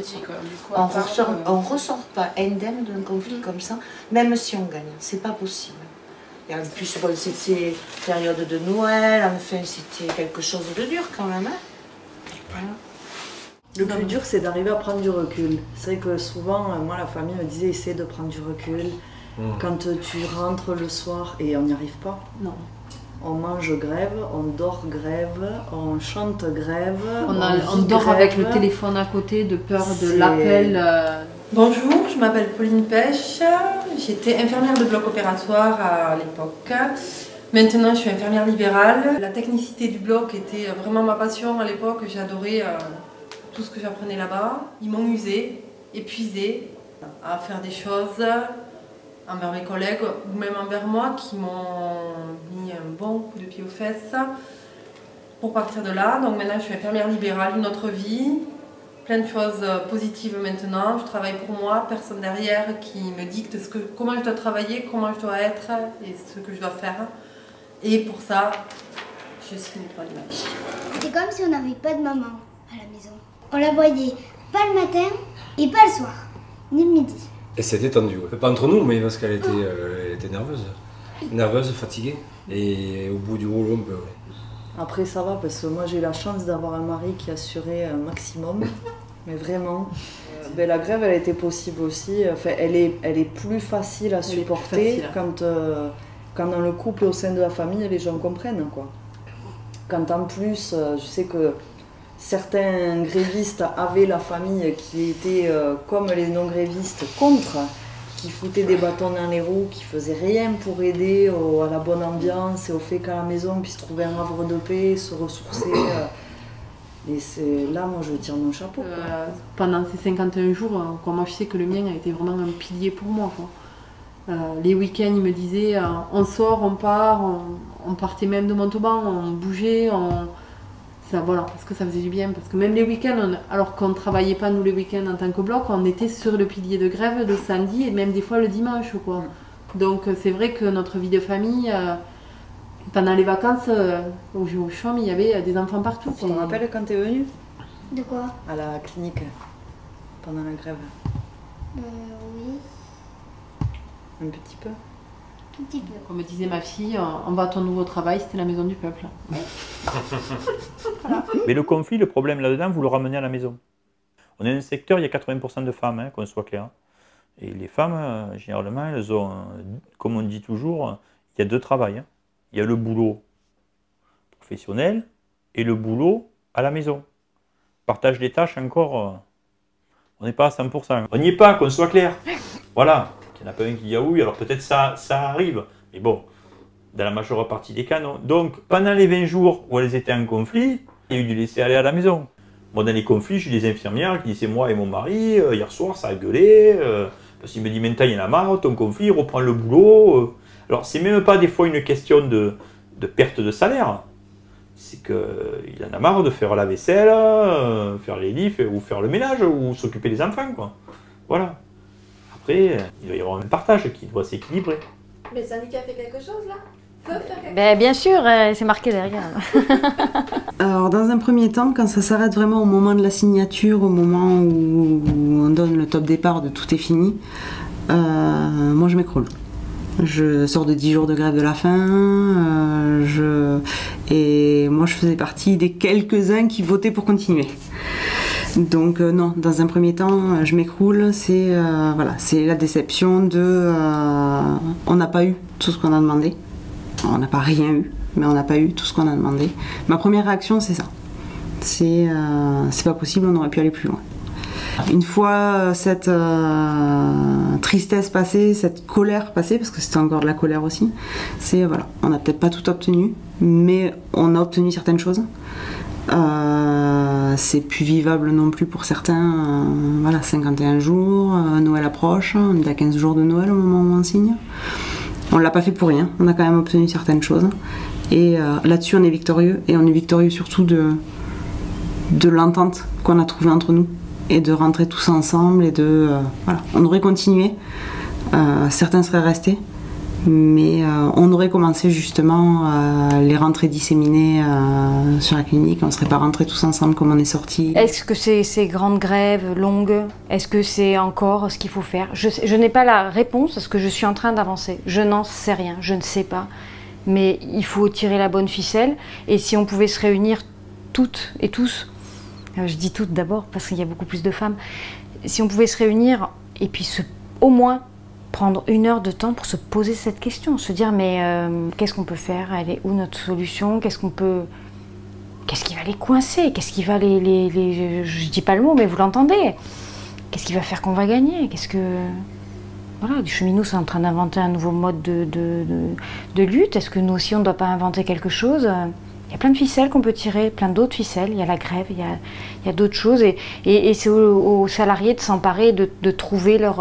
P: On ressort pas indemne d'un conflit comme ça, même si on gagne. C'est pas possible. Et en plus, bon, c'était période de Noël, enfin, c'était quelque chose de dur quand même. Hein. Voilà.
W: Le plus dur, c'est d'arriver à prendre du recul. C'est vrai que souvent, moi, la famille me disait, essaie de prendre du recul. Quand tu rentres le soir, et on n'y arrive pas. Non. On mange grève, on dort grève, on chante grève.
X: On dort grève. Avec le téléphone à côté de peur de l'appel.
Y: Bonjour, je m'appelle Pauline Pêche. J'étais infirmière de bloc opératoire à l'époque. Maintenant, je suis infirmière libérale. La technicité du bloc était vraiment ma passion à l'époque. J'adorais tout ce que j'apprenais là-bas. Ils m'ont usée, épuisée à faire des choses envers mes collègues ou même envers moi qui m'ont mis un bon coup de pied aux fesses pour partir de là. Donc maintenant, je suis infirmière libérale, une autre vie. Plein de choses positives maintenant. Je travaille pour moi, personne derrière qui me dicte comment je dois travailler, comment je dois être et ce que je dois faire. Et pour ça, je signe pas de match.
J: C'était comme si on n'avait pas de maman à la maison. On la voyait pas le matin et pas le soir, ni le midi.
Q: Et c'était tendu, ouais. Pas entre nous, mais parce qu'elle était nerveuse. Nerveuse, fatiguée. Et au bout du rouleau, un peu.
W: Après ça va parce que moi j'ai eu la chance d'avoir un mari qui assurait un maximum, mais vraiment. La grève elle était possible aussi, enfin, elle est plus facile à supporter quand dans le couple et au sein de la famille les gens comprennent quoi. Quand en plus je sais que certains grévistes avaient la famille qui était comme les non-grévistes contre, qui foutaient des bâtons dans les roues, qui faisaient rien pour aider à la bonne ambiance et au fait qu'à la maison on puisse trouver un havre de paix, se ressourcer. Et là, moi, je tire mon chapeau.
X: Pendant ces 51 jours, moi je sais que le mien a été vraiment un pilier pour moi. Quoi. Les week-ends, il me disait on sort, on part, on partait même de Montauban, on bougeait, ça, voilà, parce que ça faisait du bien. Parce que même les week-ends, alors qu'on ne travaillait pas nous les week-ends en tant que bloc, on était sur le pilier de grève le samedi et même des fois le dimanche. Quoi. Donc c'est vrai que notre vie de famille, pendant les vacances, au chôme, il y avait des enfants partout.
W: Tu te rappelles quand tu es venue?
J: De quoi?
W: À la clinique, pendant la grève.
J: Oui.
W: Un petit peu.
J: Un petit peu.
X: Comme me disait ma fille, on va à ton nouveau travail, c'était la maison du peuple.
Z: Mais le conflit, le problème là-dedans, vous le ramenez à la maison. On est dans un secteur, il y a 80% de femmes, hein, qu'on soit clair. Et les femmes, généralement, elles ont, comme on dit toujours, il y a deux travails. Hein. Il y a le boulot professionnel et le boulot à la maison. Partage des tâches encore, on n'est pas à 100%. On n'y est pas, qu'on soit clair. Voilà. Il n'y en a pas un qui dit ah oui, alors peut-être ça arrive. Mais bon, dans la majeure partie des cas, non. Donc, pendant les 20 jours où elles étaient en conflit, il y a eu du laisser aller à la maison. Moi, dans les conflits, j'ai des infirmières qui disent c'est moi et mon mari, hier soir ça a gueulé, parce qu'il me dit maintenant il y en a marre, ton conflit, reprend le boulot. Alors, c'est même pas des fois une question de perte de salaire. C'est qu'il en a marre de faire la vaisselle, faire les lits, ou faire le ménage, ou s'occuper des enfants, quoi. Voilà. Après, il va y avoir un partage qui doit s'équilibrer.
A: Mais le syndicat fait quelque chose, là? Peut faire quelque
K: Ben, bien sûr, c'est marqué derrière.
V: Alors, dans un premier temps, quand ça s'arrête vraiment au moment de la signature, au moment où on donne le top départ de tout est fini, moi je m'écroule. Je sors de 10 jours de grève de la faim. Et moi, je faisais partie des quelques-uns qui votaient pour continuer. Donc non, dans un premier temps, je m'écroule. C'est la déception de... on n'a pas eu tout ce qu'on a demandé. On n'a pas rien eu, mais on n'a pas eu tout ce qu'on a demandé. Ma première réaction, c'est ça. C'est pas possible, on aurait pu aller plus loin. Une fois cette tristesse passée, cette colère passée, parce que c'était encore de la colère aussi, c'est voilà, on n'a peut-être pas tout obtenu, mais on a obtenu certaines choses. C'est plus vivable non plus pour certains. Voilà, 51 jours, Noël approche, on est à 15 jours de Noël au moment où on signe. On l'a pas fait pour rien, on a quand même obtenu certaines choses. Et là-dessus, on est victorieux, et on est victorieux surtout de l'entente qu'on a trouvée entre nous. Et de rentrer tous ensemble et de... voilà. On aurait continué, certains seraient restés, mais on aurait commencé justement les rentrées disséminées sur la clinique, on ne serait pas rentrés tous ensemble comme on est sortis.
K: Est-ce que ces grandes grèves longues, est-ce que c'est encore ce qu'il faut faire? Je n'ai pas la réponse parce que je suis en train d'avancer, je n'en sais rien, je ne sais pas, mais il faut tirer la bonne ficelle, et si on pouvait se réunir toutes et tous, je dis toutes d'abord parce qu'il y a beaucoup plus de femmes. Si on pouvait se réunir et puis au moins prendre 1 heure de temps pour se poser cette question, se dire mais qu'est-ce qu'on peut faire? Elle est où notre solution? Qu'est-ce qui va les coincer? Qu'est-ce qui va je dis pas le mot mais vous l'entendez. Qu'est-ce qui va faire qu'on va gagner? Voilà, les cheminots sont en train d'inventer un nouveau mode de lutte. Est-ce que nous aussi on ne doit pas inventer quelque chose? Il y a plein de ficelles qu'on peut tirer, plein d'autres ficelles. Il y a la grève, il y a d'autres choses. Et c'est aux salariés de s'emparer, de trouver leurs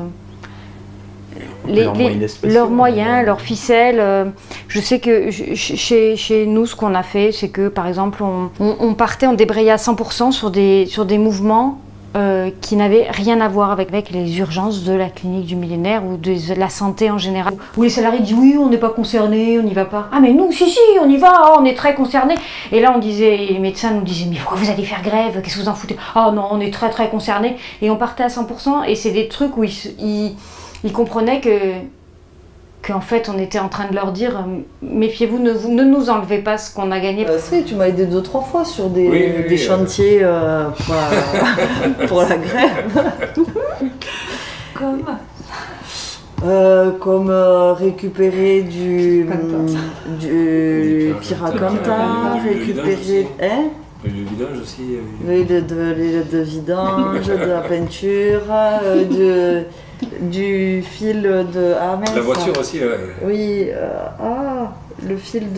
K: moyens, leurs ficelles. Je sais que chez nous, ce qu'on a fait, c'est que, par exemple, on débrayait à 100% sur des mouvements qui n'avaient rien à voir avec les urgences de la clinique du millénaire ou de la santé en général. Où les salariés disent oui, on n'est pas concernés, on n'y va pas. Ah mais nous, si, on y va, on est très concernés. Et là, les médecins nous disaient mais pourquoi vous allez faire grève, qu'est-ce que vous en foutez? Ah non, on est très très concernés. Et on partait à 100% et c'est des trucs où ils comprenaient qu'en fait on était en train de leur dire méfiez-vous, ne nous enlevez pas ce qu'on a gagné.
W: Si, tu m'as aidé 2-3 fois sur des chantiers pour la grève. Comme récupérer du Piracantin, récupérer...
Q: Le vidange aussi.
W: Oui, de vidange, de la peinture, du fil de... Ah, mince.
Q: La voiture aussi, ouais.
W: Oui, le fil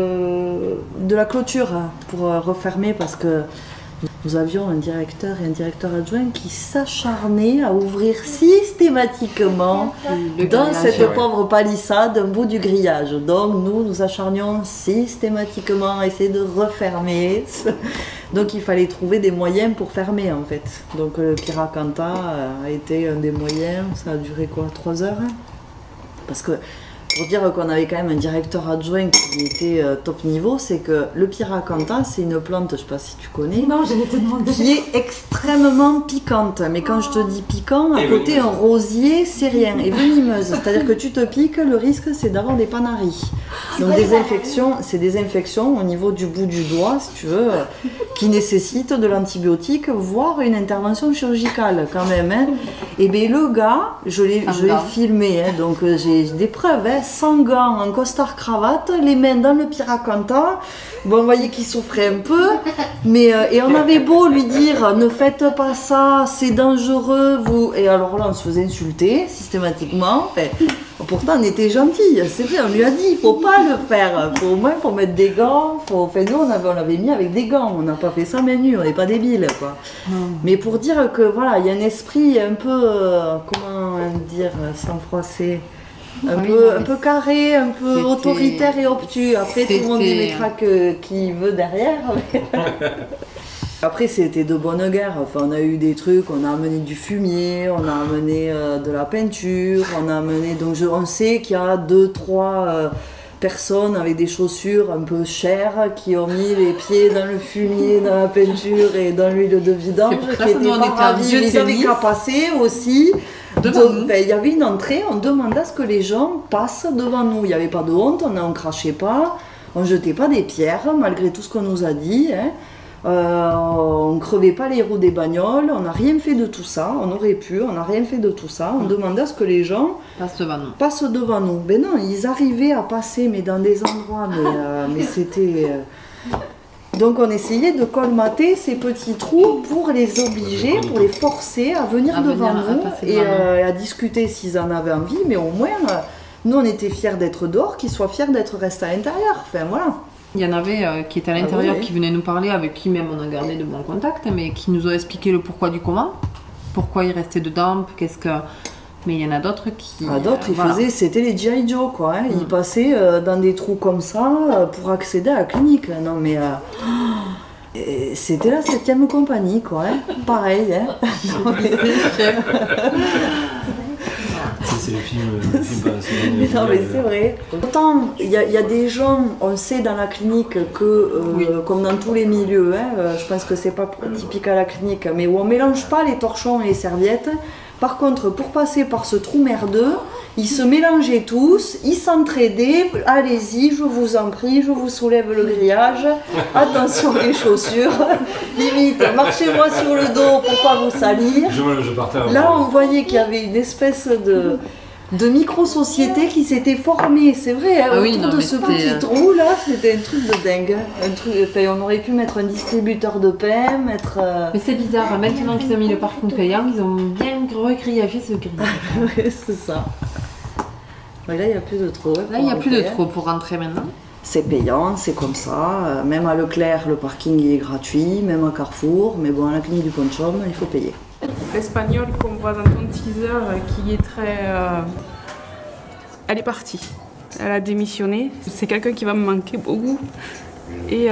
W: de la clôture pour refermer parce que nous avions un directeur et un directeur adjoint qui s'acharnaient à ouvrir systématiquement dans cette pauvre palissade un bout du grillage. Donc nous acharnions systématiquement à essayer de refermer. Donc il fallait trouver des moyens pour fermer en fait. Donc le Piracanta a été un des moyens. Ça a duré quoi, 3 heures? Parce que pour dire qu'on avait quand même un directeur adjoint qui était top niveau, c'est que le Piracanta, c'est une plante, je ne sais pas si tu connais,
A: non, j'allais te demander,
W: qui est extrêmement piquante. Mais quand je te dis piquant, à côté un rosier, c'est rien. Et venimeuse, c'est-à-dire que tu te piques, le risque c'est d'avoir des panaries. Donc des infections, c'est des infections au niveau du bout du doigt, si tu veux, qui nécessitent de l'antibiotique, voire une intervention chirurgicale quand même. Hein. Et bien le gars, je l'ai filmé, hein, donc j'ai des preuves, hein, sans gants, en costard cravate, les mains dans le Piracanta. Bon, on voyait qu'il souffrait un peu, mais et on avait beau lui dire ne faites pas ça, c'est dangereux, vous. Et alors là, on se faisait insulter systématiquement. Enfin, pourtant, on était gentils, c'est vrai, on lui a dit il faut pas le faire, au moins faut mettre des gants. Enfin, nous, on l'avait mis avec des gants, on n'a pas fait ça main nue, on n'est pas débiles, quoi. Mais pour dire que voilà, il y a un esprit un peu, comment dire, sans froisser. Un peu carré, un peu autoritaire et obtus. Après, tout le monde y mettra qui veut derrière. Après, c'était de bonne guerre. Enfin, on a eu des trucs, on a amené du fumier, on a amené de la peinture, on a amené... Donc, on sait qu'il y a 2-3 personnes avec des chaussures un peu chères qui ont mis les pieds dans le fumier, dans la peinture et dans l'huile de vidange, qui étaient pas ravis. Ils avaient qu'à passer aussi. Il y avait une entrée, on demandait à ce que les gens passent devant nous. Il n'y avait pas de honte, on ne crachait pas, on ne jetait pas des pierres, malgré tout ce qu'on nous a dit. Hein. On ne crevait pas les roues des bagnoles, on n'a rien fait de tout ça, on aurait pu, on n'a rien fait de tout ça. On demandait à ce que les gens passent devant nous. Mais non, ils arrivaient à passer, mais dans des endroits, mais c'était... Donc on essayait de colmater ces petits trous pour les obliger, pour les forcer à venir devant nous et à discuter s'ils en avaient envie, mais au moins, nous on était fiers d'être dehors, qu'ils soient fiers d'être restés à l'intérieur, enfin voilà.
X: Il y en avait qui étaient à l'intérieur, qui venaient nous parler, avec qui même on a gardé de bons contacts, mais qui nous ont expliqué le pourquoi du comment, pourquoi ils restaient dedans, qu'est-ce que... Mais il y en a d'autres qui...
W: d'autres, ils faisaient, c'était les G.I. Joe, quoi. Hein. Ils passaient dans des trous comme ça pour accéder à la clinique. Non, mais... c'était la 7e compagnie, quoi. Hein. Pareil, hein.
Q: C'est le film
W: mais non, mais c'est vrai. Autant, il y a des gens, on sait dans la clinique que, comme dans tous les milieux, hein, je pense que c'est pas typique à la clinique, mais où on mélange pas les torchons et les serviettes. Par contre, pour passer par ce trou merdeux, ils se mélangeaient tous, ils s'entraidaient. Allez-y, je vous en prie, je vous soulève le grillage. Attention les chaussures. Limite, marchez-moi sur le dos pour pas vous salir.
Q: Je partais
W: là, on voyait qu'il y avait une espèce de micro-société qui s'était formée, c'est vrai, hein, autour de ce petit trou là, c'était un truc de dingue. Un truc, enfin, on aurait pu mettre un distributeur de pain, mettre...
X: Mais c'est bizarre, maintenant qu'ils ont mis le parking payant, ils ont bien regrillagé ce grillage.
W: Oui, c'est ça. Ouais, là, il n'y a plus de trop.
X: Là, il n'y a plus de trop pour rentrer maintenant.
W: C'est payant, c'est comme ça. Même à Leclerc, le parking il est gratuit, même à Carrefour, mais bon, à la clinique du Pont-de-Chaume, il faut payer.
G: L'espagnole qu'on voit dans ton teaser, qui est très... Elle est partie. Elle a démissionné. C'est quelqu'un qui va me manquer beaucoup. Et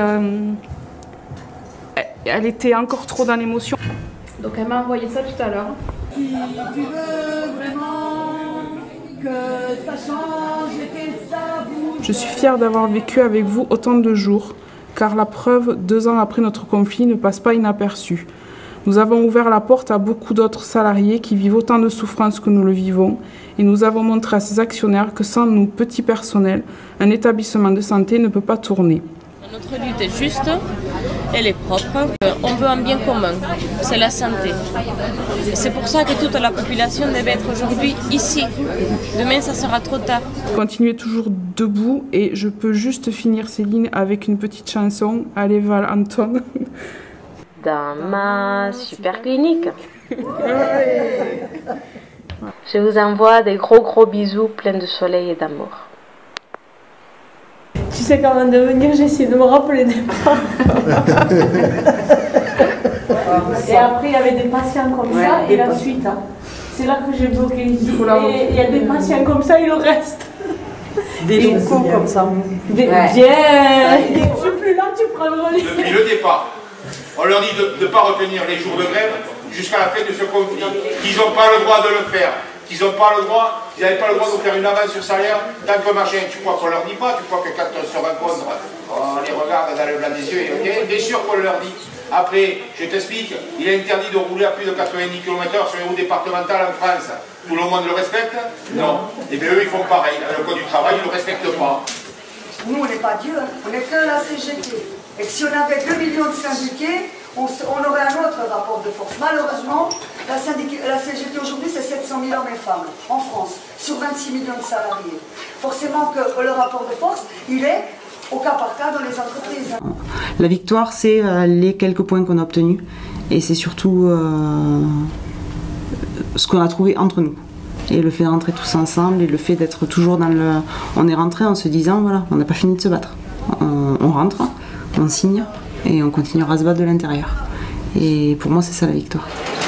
G: elle était encore trop dans l'émotion. Donc elle m'a envoyé ça tout à l'heure.
H: Si tu veux vraiment que ça change et que ça bouge...
G: Je suis fière d'avoir vécu avec vous autant de jours, car la preuve, 2 ans après notre conflit, ne passe pas inaperçue. Nous avons ouvert la porte à beaucoup d'autres salariés qui vivent autant de souffrances que nous le vivons et nous avons montré à ces actionnaires que sans nous, petits personnels, un établissement de santé ne peut pas tourner.
O: Notre lutte est juste, elle est propre, on veut un bien commun, c'est la santé. C'est pour ça que toute la population devait être aujourd'hui ici. Demain, ça sera trop tard.
G: Continuez toujours debout et je peux juste finir ces lignes avec une petite chanson. Allez Val Anton.
N: Dans ma super clinique. Je vous envoie des gros bisous pleins de soleil et d'amour.
D: Tu sais qu'avant de venir, j'ai essayé de me rappeler des parents. Et après, il y avait des patients comme ça et la suite. Hein. C'est là que j'ai bloqué. Et il y a des patients comme ça, il le reste.
W: Des locaux comme ça.
D: Bien. Je suis plus là, tu prends le relais.
R: Depuis le départ, on leur dit de ne pas retenir les jours de grève jusqu'à la fin de ce conflit, qu'ils n'ont pas le droit de le faire, qu'ils n'ont pas le droit, ils n'avaient pas le droit de faire une avance sur salaire tant que machin. Tu crois qu'on leur dit pas, tu crois que quand on se rencontre, on les regarde dans le blanc des yeux et on dit, bien sûr qu'on leur dit. Après, je t'explique, il est interdit de rouler à plus de 90 km/h sur les routes départementales en France. Tout le monde le respecte? Non. Et bien eux, ils font pareil. Le code du travail, ils ne le respectent pas.
H: Nous, on n'est pas Dieu, on n'est que la CGT. Et si on avait 2 millions de syndiqués, on aurait un autre rapport de force. Malheureusement, la CGT aujourd'hui, c'est 700 000 hommes et femmes en France, sur 26 millions de salariés. Forcément que le rapport de force, il est au cas par cas dans les entreprises.
V: La victoire, c'est les quelques points qu'on a obtenus. Et c'est surtout ce qu'on a trouvé entre nous. Et le fait de rentrer tous ensemble et le fait d'être toujours dans le... On est rentré en se disant, voilà, on n'a pas fini de se battre. On rentre, on signe et on continuera à se battre de l'intérieur. Et pour moi, c'est ça la victoire.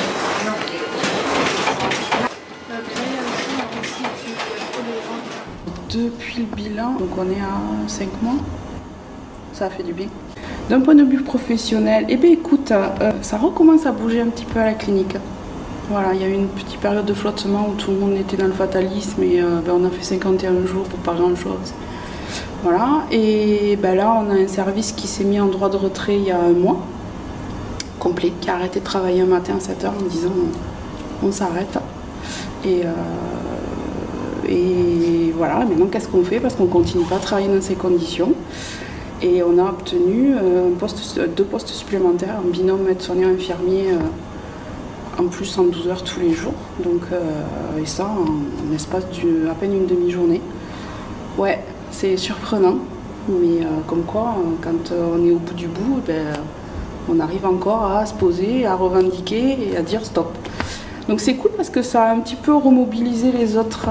G: Depuis le bilan, donc on est à 5 mois, ça a fait du bien. D'un point de vue professionnel, eh bien écoute, ça recommence à bouger un petit peu à la clinique. Voilà, il y a eu une petite période de flottement où tout le monde était dans le fatalisme et on a fait 51 jours pour pas grand chose. Voilà, et là on a un service qui s'est mis en droit de retrait il y a 1 mois, complet, qui a arrêté de travailler un matin à 7 h en disant on s'arrête. Et voilà, maintenant qu'est-ce qu'on fait? Parce qu'on ne continue pas à travailler dans ces conditions. Et on a obtenu 2 postes supplémentaires, un binôme aide-soignant-infirmier en plus en 12 heures tous les jours. Donc, et ça en espace à peine une demi-journée. Ouais, c'est surprenant, mais comme quoi, quand on est au bout du bout, on arrive encore à se poser, à revendiquer et à dire stop. Donc c'est cool parce que ça a un petit peu remobilisé les autres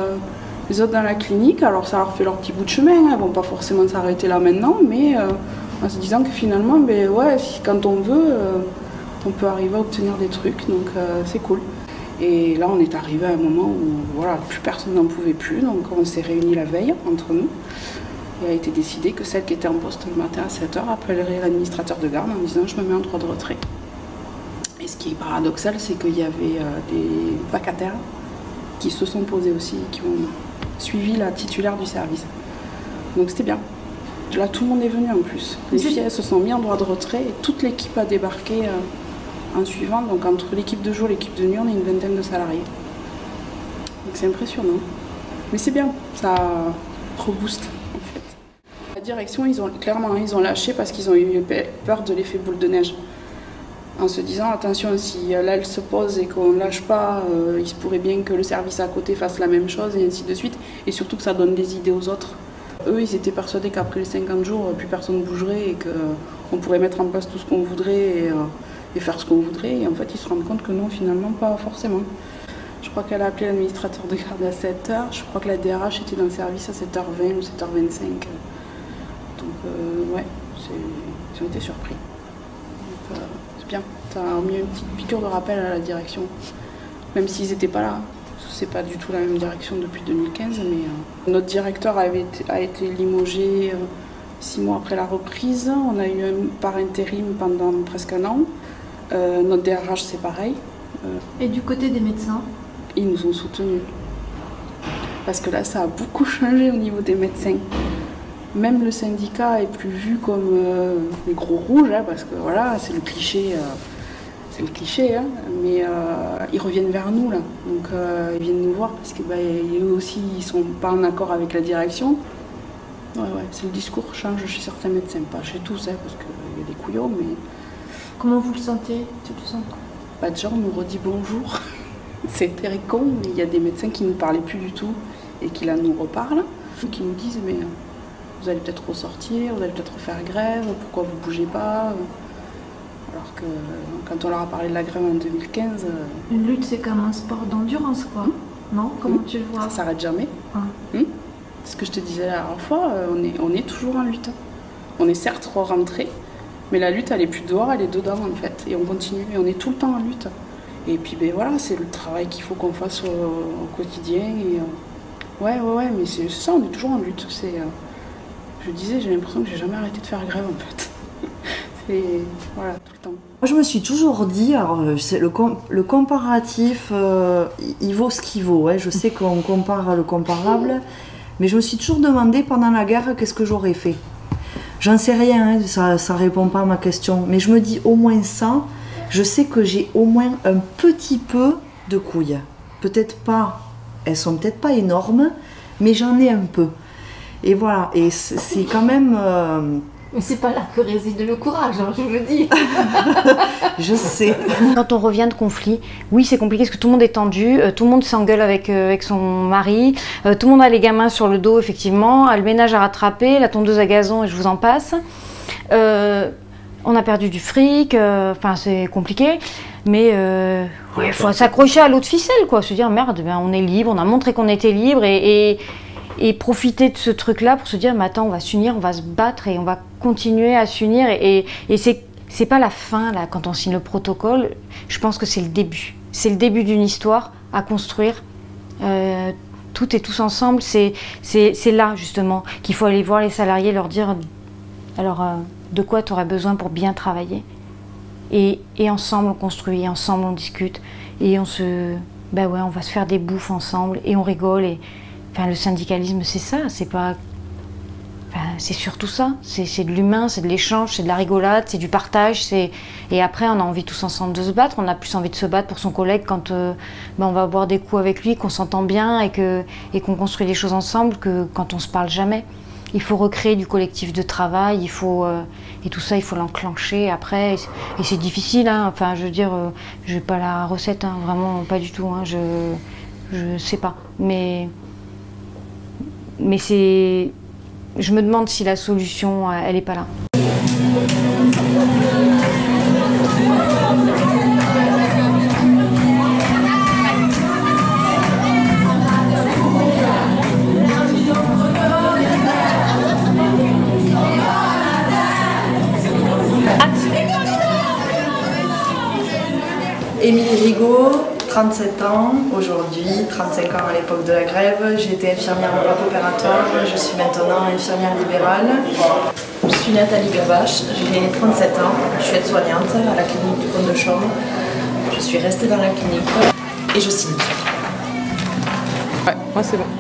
G: dans la clinique. Alors ça leur fait leur petit bout de chemin, hein. Ils ne vont pas forcément s'arrêter là maintenant, mais en se disant que finalement, ouais, quand on veut, on peut arriver à obtenir des trucs, donc c'est cool. Et là on est arrivé à un moment où voilà, plus personne n'en pouvait plus, donc on s'est réunis la veille entre nous. Et a été décidé que celle qui était en poste le matin à 7 h appellerait l'administrateur de garde en disant je me mets en droit de retrait. Et ce qui est paradoxal, c'est qu'il y avait des vacataires qui se sont posés aussi, qui ont suivi la titulaire du service. Donc c'était bien. Là, tout le monde est venu en plus. Les filles, elles se sont mis en droit de retrait et toute l'équipe a débarqué en suivant. Donc entre l'équipe de jour et l'équipe de nuit, on est une vingtaine de salariés. Donc c'est impressionnant. Mais c'est bien, ça rebooste en fait. La direction, ils ont lâché parce qu'ils ont eu peur de l'effet boule de neige. En se disant, attention, si là elle se pose et qu'on ne lâche pas, il se pourrait bien que le service à côté fasse la même chose et ainsi de suite. Et surtout que ça donne des idées aux autres. Eux, ils étaient persuadés qu'après les 50 jours, plus personne ne bougerait et qu'on pourrait mettre en place tout ce qu'on voudrait et faire ce qu'on voudrait. Et en fait, ils se rendent compte que non, finalement, pas forcément. Je crois qu'elle a appelé l'administrateur de garde à 7 h. Je crois que la DRH était dans le service à 7 h 20 ou 7 h 25. Donc, ouais, ils ont été surpris. Donc, c'est bien. Ça a mis une petite piqûre de rappel à la direction. Même s'ils n'étaient pas là. C'est pas du tout la même direction depuis 2015, mais notre directeur a été limogé 6 mois après la reprise. On a eu par intérim pendant presque un an. Notre DRH, c'est pareil.
A: Et du côté des médecins?
G: Ils nous ont soutenus. Parce que là, ça a beaucoup changé au niveau des médecins. Même le syndicat est plus vu comme les gros rouges, hein, parce que voilà, c'est le cliché. C'est le cliché, hein, mais ils reviennent vers nous là, donc ils viennent nous voir parce que eux aussi ils sont pas en accord avec la direction. Ouais, c'est le discours change chez certains médecins, pas chez tous, hein, parce qu'il y a des couillons, mais.
A: Comment vous le sentez? Tu le sens?
G: Déjà on nous redit bonjour, c'est très con, mais il y a des médecins qui ne nous parlaient plus du tout et qui là nous reparlent, qui nous disent mais vous allez peut-être ressortir, vous allez peut-être faire grève, pourquoi vous bougez pas? Alors que quand on leur a parlé de la grève en 2015...
A: Une lutte, c'est comme un sport d'endurance, quoi. Non? Comment tu le vois?
G: Ça s'arrête jamais. C'est ce que je te disais la dernière fois, on est toujours en lutte. On est certes rentré, mais la lutte, elle est plus dehors, elle est dedans, en fait. Et on continue, et on est tout le temps en lutte. Et puis, voilà, c'est le travail qu'il faut qu'on fasse au quotidien. Et, ouais, mais c'est ça, on est toujours en lutte. Je disais, j'ai l'impression que j'ai jamais arrêté de faire grève, en fait. Et voilà, tout le temps.
W: Moi, je me suis toujours dit, alors le comparatif, il vaut ce qu'il vaut. Ouais. Je sais qu'on compare le comparable, mais je me suis toujours demandé pendant la guerre qu'est-ce que j'aurais fait. J'en sais rien, hein, ça répond pas à ma question, mais je me dis au moins ça, je sais que j'ai au moins un petit peu de couilles. Peut-être pas, elles sont peut-être pas énormes, mais j'en ai un peu. Et voilà, et c'est quand même...
D: Mais c'est pas là que réside le courage, hein, je vous le dis.
W: Je sais.
K: Quand on revient de conflit, oui c'est compliqué parce que tout le monde est tendu, tout le monde s'engueule avec son mari, tout le monde a les gamins sur le dos effectivement, a le ménage à rattraper, la tondeuse à gazon et je vous en passe. On a perdu du fric, enfin c'est compliqué, mais il faut s'accrocher à l'autre ficelle quoi, se dire merde, on est libre, on a montré qu'on était libre et profiter de ce truc-là pour se dire, mais attends, on va s'unir, on va se battre et on va continuer à s'unir. Et c'est pas la fin, là, quand on signe le protocole. Je pense que c'est le début. C'est le début d'une histoire à construire. Toutes et tous ensemble, c'est là, justement, qu'il faut aller voir les salariés, leur dire, alors, de quoi tu aurais besoin pour bien travailler. Et ensemble, on construit, ensemble, on discute. Et on va se faire des bouffes ensemble et on rigole. Enfin, le syndicalisme, c'est ça, c'est pas... c'est surtout ça, c'est de l'humain, c'est de l'échange, c'est de la rigolade, c'est du partage, et après on a envie tous ensemble de se battre, on a plus envie de se battre pour son collègue quand on va boire des coups avec lui, qu'on s'entend bien et qu'on construit les choses ensemble que quand on se parle jamais. Il faut recréer du collectif de travail, et tout ça il faut l'enclencher après, et c'est difficile, hein, enfin je veux dire, je n'ai pas la recette, hein, vraiment pas du tout, hein, je sais pas, mais c'est... Je me demande si la solution, elle n'est pas là.
Y: Émilie Rigaud, 37 ans aujourd'hui, 35 ans à l'époque de la grève. J'ai été infirmière au bloc opératoire, je suis maintenant infirmière libérale. Je suis Nathalie Gavache, j'ai 37 ans, je suis aide-soignante à la clinique du Pont de Chaume. Je suis restée dans la clinique et je signe.
X: Ouais, moi c'est bon.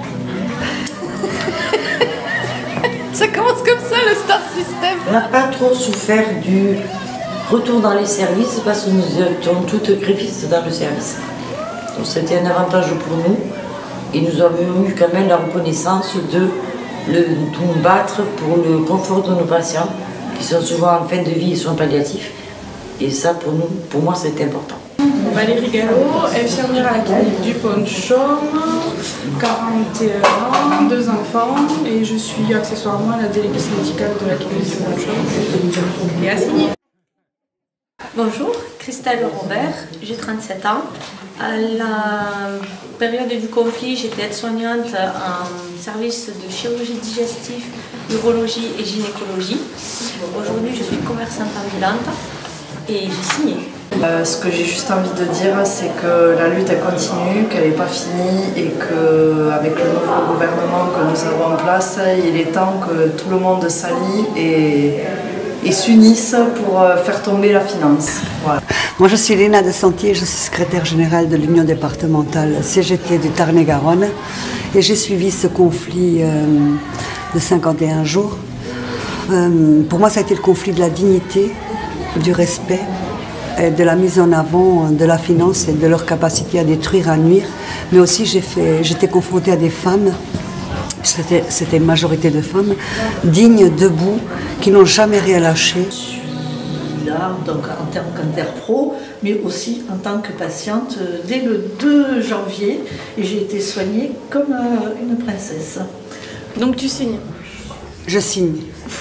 Y: Ça commence comme ça le Star System.
B: On n'a pas trop souffert du retour dans les services parce que nous étions toutes grévistes dans le service. Donc c'était un avantage pour nous et nous avons eu quand même la reconnaissance de nous battre pour le confort de nos patients qui sont souvent en fin de vie et soins palliatifs. Et ça pour moi c'est important.
G: Valérie Gallo, infirmière à la clinique du Pont de Chaume, 41 ans, 2 enfants et je suis accessoirement à la déléguée médicale de la clinique du Pont de Chaume et assignée.
C: Bonjour, Christelle Robert, j'ai 37 ans. À la période du conflit, j'étais aide-soignante en service de chirurgie digestive, urologie et gynécologie. Aujourd'hui, je suis commerçante ambulante et j'ai signé.
Y: Ce que j'ai juste envie de dire, c'est que la lutte elle continue, qu'elle n'est pas finie et qu'avec le nouveau gouvernement que nous avons en place, il est temps que tout le monde s'allie et s'unissent pour faire tomber la finance. Voilà.
L: Moi je suis Léna de Sentier, je suis secrétaire générale de l'Union départementale CGT du Tarn-et-Garonne et j'ai suivi ce conflit de 51 jours. Pour moi ça a été le conflit de la dignité, du respect, et de la mise en avant de la finance et de leur capacité à détruire, à nuire, mais aussi j'étais confrontée à des femmes. C'était une majorité de femmes, dignes, debout, qui n'ont jamais rien lâché.
S: Je suis là donc, en tant qu'interpro, mais aussi en tant que patiente dès le 2 janvier. Et j'ai été soignée comme une princesse.
C: Donc tu signes?
L: Je signe.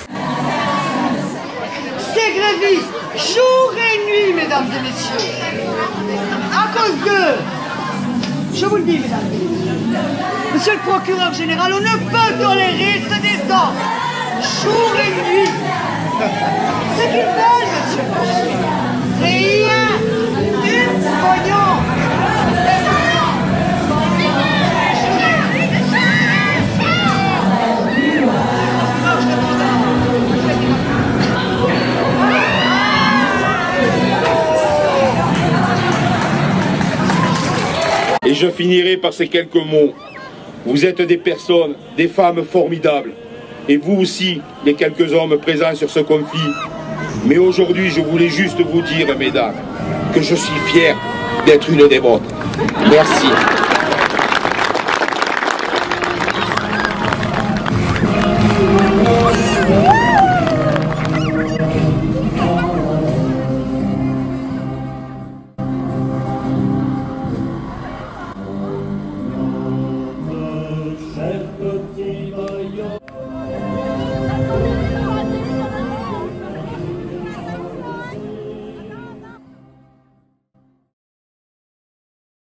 H: Ces grévistes, jour et nuit, mesdames et messieurs, à cause d'eux, je vous le dis, mesdames et messieurs, monsieur le procureur général, on ne peut tolérer ce désordre, jour et nuit. Ce qu'ils veulent, monsieur le procureur, c'est rien, du pognon.
R: Et je finirai par ces quelques mots. Vous êtes des personnes, des femmes formidables. Et vous aussi, les quelques hommes présents sur ce conflit. Mais aujourd'hui, je voulais juste vous dire, mesdames, que je suis fier d'être une des vôtres. Merci.
T: Petit